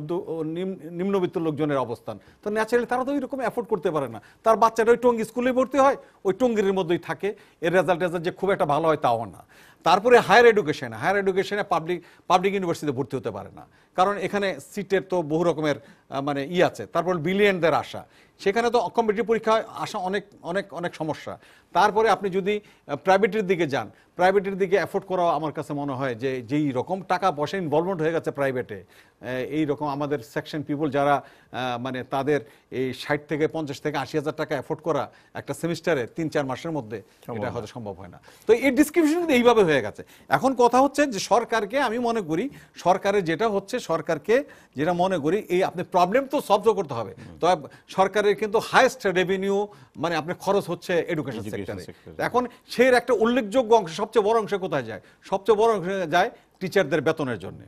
নিম্নবিত্ত লোকজনের অবস্থান, তো ন্যাচারালি তারা তো ওই রকম অ্যাফোর্ড করতে পারে না। তার বাচ্চাটা ওই টঙ্গী স্কুলে ভর্তি হয়, ওই টঙ্গীর মধ্যেই থাকে, এর রেজাল্ট যে খুব একটা ভালো হয় তাও না। তারপরে হায়ার এডুকেশনে পাবলিক ইউনিভার্সিটিতে ভর্তি হতে পারে না, কারণ এখানে সিটের তো বহু রকমের মানে আছে। তারপর বিলিয়নদের আশা, সেখানে তো কম্পিটিটিভ পরীক্ষায় আসা অনেক অনেক অনেক সমস্যা। তারপরে আপনি যদি প্রাইভেটের দিকে যান, প্রাইভেটের দিকে অ্যাফোর্ড করা আমার কাছে মনে হয় যে যেই রকম টাকা পয়সা ইনভলভমেন্ট হয়ে গেছে প্রাইভেটে, এই রকম আমাদের সেকশন পিপল যারা মানে তাদের এই 60 থেকে 50 থেকে 80 হাজার টাকা অ্যাফোর্ড করা একটা সেমিস্টারে 3-4 মাসের মধ্যে, এটা হয়তো সম্ভব হয় না। তো এই ডিসক্রিমিনেশন এইভাবে হয়ে গেছে। এখন কথা হচ্ছে যে সরকারকে, আমি মনে করি সরকারের যেটা হচ্ছে, সরকারকে যেটা মনে করি, এই আপনি প্রবলেম তো সলভ করতে হবে। তবে সরকারের কিন্তু হাইয়েস্ট রেভিনিউ মানে আপনার খরচ হচ্ছে এডুকেশন সেক্টরে। এখন সেই একটা উল্লেখযোগ্য অংশ, সবচেয়ে বড় অংশ কোথায় যায়? সবচেয়ে বড় অংশ যায় টিচারদের বেতনের জন্য।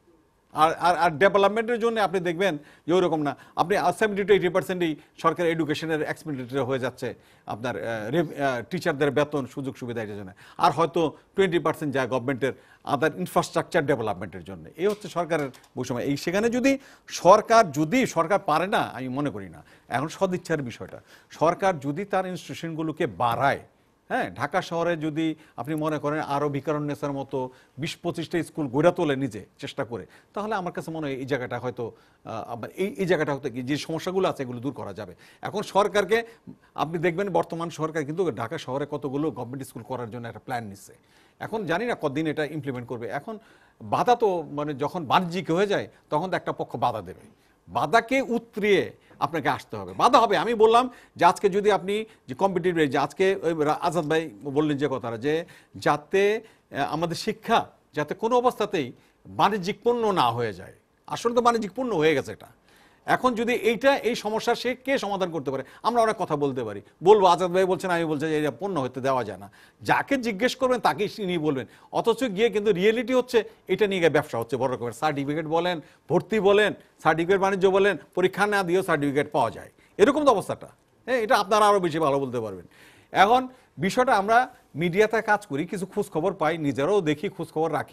আর ডেভেলপমেন্টের জন্য আপনি দেখবেন যে ওইরকম না, আপনি 70-80% সরকার এডুকেশনের এক্সপেন্ডিচার হয়ে যাচ্ছে আপনার টিচারদের বেতন, সুযোগ সুবিধা এটার জন্য, আর হয়তো 20% যায় গভর্নমেন্টের আদার ইনফ্রাস্ট্রাকচার ডেভেলপমেন্টের জন্য। এই হচ্ছে সরকারের বৈষম্য। এই সেখানে যদি সরকার পারে না, আমি মনে করি না, এখন সদিচ্ছার বিষয়টা, সরকার যদি তার ইনস্টিটিউশনগুলোকে বাড়ায়, ঢাকা শহরে যদি আপনি মনে করেন আরও ভিকারুন্নেসার মতো 20-25টা স্কুল গড়ে তোলে নিজে চেষ্টা করে, তাহলে আমার কাছে মনে হয় এই জায়গাটা হয়তো এই জায়গাটা হয়তো যে সমস্যাগুলো আছে এগুলো দূর করা যাবে। এখন সরকারকে আপনি দেখবেন বর্তমান সরকার কিন্তু ঢাকা শহরে কতগুলো গভর্নমেন্ট স্কুল করার জন্য একটা প্ল্যান নিচ্ছে। এখন জানি না কতদিন এটা ইমপ্লিমেন্ট করবে। এখন বাধা তো মানে যখন বাণিজ্যিক হয়ে যায় তখন তো একটা পক্ষ বাধা দেবে, বাধাকে উতরিয়ে আপনাকে আসতে হবে। বাধা হবে, আমি বললাম যে আজকে যদি আপনি যে কম্পিটিটিভ, যে আজকে আজাদ ভাই বললেন যে কথাটা, যে যাতে আমাদের শিক্ষা যাতে কোনো অবস্থাতেই বাণিজ্যিক পণ্য না হয়ে যায়। আসলে তো বাণিজ্যিক পণ্য হয়ে গেছে এটা। এখন যদি এই সমস্যা সে কে সমাধান করতে পারে? আমরা অনেক কথা বলতে পারি, বলবো আজাদ ভাই বলছেন, আমি বলছি যে এটা পণ্য হতে দেওয়া যায় না। যাকে জিজ্ঞেস করবেন তাকেই নিয়ে বলবেন, অথচ গিয়ে কিন্তু রিয়েলিটি হচ্ছে এটা নিয়ে গিয়ে ব্যবসা হচ্ছে বড় রকমের। সার্টিফিকেট বলেন, ভর্তি বলেন, সার্টিফিকেট বাণিজ্য বলেন, পরীক্ষা না দিয়েও সার্টিফিকেট পাওয়া যায়, এরকম তো অবস্থাটা। এটা আপনারা আরও বেশি ভালো বলতে পারবেন। এখন বিষয়টা আমরা মিডিয়াতে কাজ করি, কিছু খোঁজ খবর পাই, নিজেরাও দেখি, খোঁজ খবর রাখি,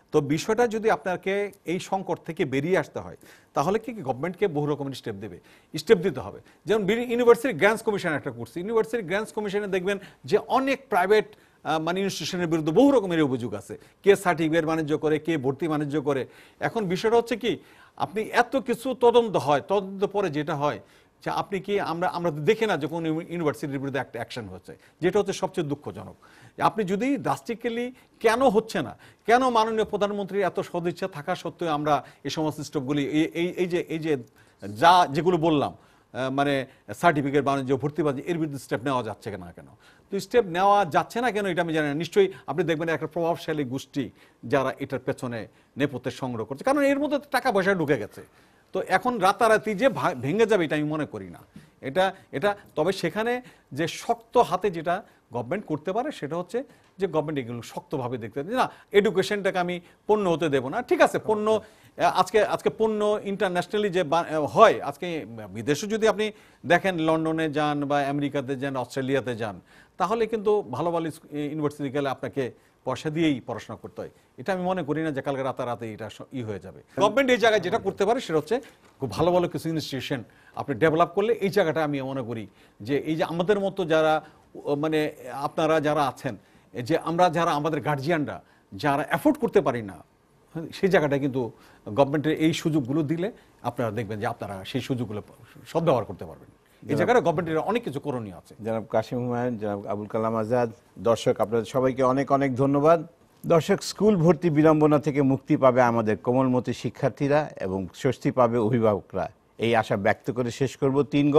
তো বিষয়টা যদি আপনাকে এই সংকট থেকে বেরিয়ে আসতে হয় তাহলে কি গভর্নমেন্টকে বহু রকমের স্টেপ দিতে হবে। যেমন ইউনিভার্সিটি গ্র্যান্টস কমিশন একটা করছে, ইউনিভার্সিটি গ্র্যান্টস কমিশনে দেখবেন যে অনেক প্রাইভেট মানে ইনস্টিটিউশনের বিরুদ্ধে বহু রকমের অভিযোগ আছে, কে সার্টিফিকেট বাণিজ্য করে, কে ভর্তি বাণিজ্য করে। এখন বিষয়টা হচ্ছে কি, আপনি এত কিছু তদন্ত হয়, তদন্ত পরে যেটা হয় যে আপনি কি আমরা দেখি না যে কোন ইউনিভার্সিটির বিরুদ্ধে একটা অ্যাকশন হচ্ছে, যেটা হচ্ছে সবচেয়ে দুঃখজনক। আপনি যদি ড্রাস্টিক্যালি কেন হচ্ছে না, কেন মাননীয় প্রধানমন্ত্রীর এত সদিচ্ছা থাকা সত্ত্বেও আমরা এই সমস্ত স্টেপগুলি এই যে যেগুলো বললাম, মানে সার্টিফিকেট বাণিজ্য, ভর্তি বাণিজ্য, এর বিরুদ্ধে স্টেপ নেওয়া যাচ্ছে না কেন? তো স্টেপ নেওয়া যাচ্ছে না কেন এটা আমি জানি না। নিশ্চয়ই আপনি দেখবেন একটা প্রভাবশালী গোষ্ঠী যারা এটার পেছনে নেপথ্যে সংগ্রহ করছে, কারণ এর মধ্যে টাকা পয়সা ঢুকে গেছে। তো এখন রাতারাতি যে ভেঙে যাবে এটা আমি মনে করি না। এটা তবে সেখানে যে শক্ত হাতে যেটা গভর্নমেন্ট করতে পারে সেটা হচ্ছে যে গভর্নমেন্ট এগুলো শক্তভাবে দেখতে না, এডুকেশনটাকে আমি পণ্য হতে দেব না। ঠিক আছে, পণ্য আজকে পণ্য ইন্টারন্যাশনালি যে হয়, আজকে বিদেশে যদি আপনি দেখেন, লন্ডনে যান বা আমেরিকাতে যান, অস্ট্রেলিয়াতে যান, তাহলে কিন্তু ভালো ভালো ইউনিভার্সিটি গেলে আপনাকে পয়সা দিয়েই পড়াশোনা করতে হয়। এটা আমি মনে করি না যে কালকে রাতারাতি এটা হয়ে যাবে। গভর্নমেন্ট এই জায়গায় যেটা করতে পারে সেটা হচ্ছে খুব ভালো ভালো কিছু ইনস্টিটিউশন আপনি ডেভেলপ করলে এই জায়গাটা আমি মনে করি যে এই যে আমাদের মতো যারা মানে আপনারা যারা আছেন, যে আমরা যারা আমাদের গার্জিয়ানরা যারা অ্যাফোর্ড করতে পারি না, সেই জায়গাটা কিন্তু গভর্নমেন্টের এই সুযোগগুলো দিলে আপনারা দেখবেন যে আপনারা সেই সুযোগগুলো সদ্ব্যবহার করতে পারবেন। এই জায়গাটা গভর্নমেন্টের অনেক কিছু করণীয় আছে। জনাব কাশিম হুমায়ুন, জনাব আবুল কালাম আজাদ, দর্শক আপনাদের সবাইকে অনেক অনেক ধন্যবাদ। দর্শক, স্কুল ভর্তি বিড়ম্বনা থেকে মুক্তি পাবে আমাদের কোমলমতি শিক্ষার্থীরা এবং স্বস্তি পাবে অভিভাবকরা, এই আশা ব্যক্ত করে শেষ করব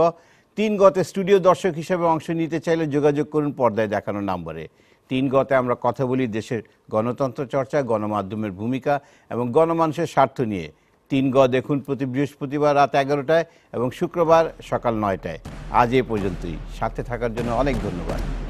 3গতে স্টুডিও দর্শক হিসেবে অংশ নিতে চাইলে যোগাযোগ করুন পর্দায় দেখানো নম্বরে। 3গতে আমরা কথা বলি দেশের গণতন্ত্র চর্চা, গণমাধ্যমের ভূমিকা এবং গণমানুষের স্বার্থ নিয়ে। 3গ দেখুন প্রতি বৃহস্পতিবার রাত 11টায় এবং শুক্রবার সকাল 9টায়। আজ এ পর্যন্তই। সাথে থাকার জন্য অনেক ধন্যবাদ।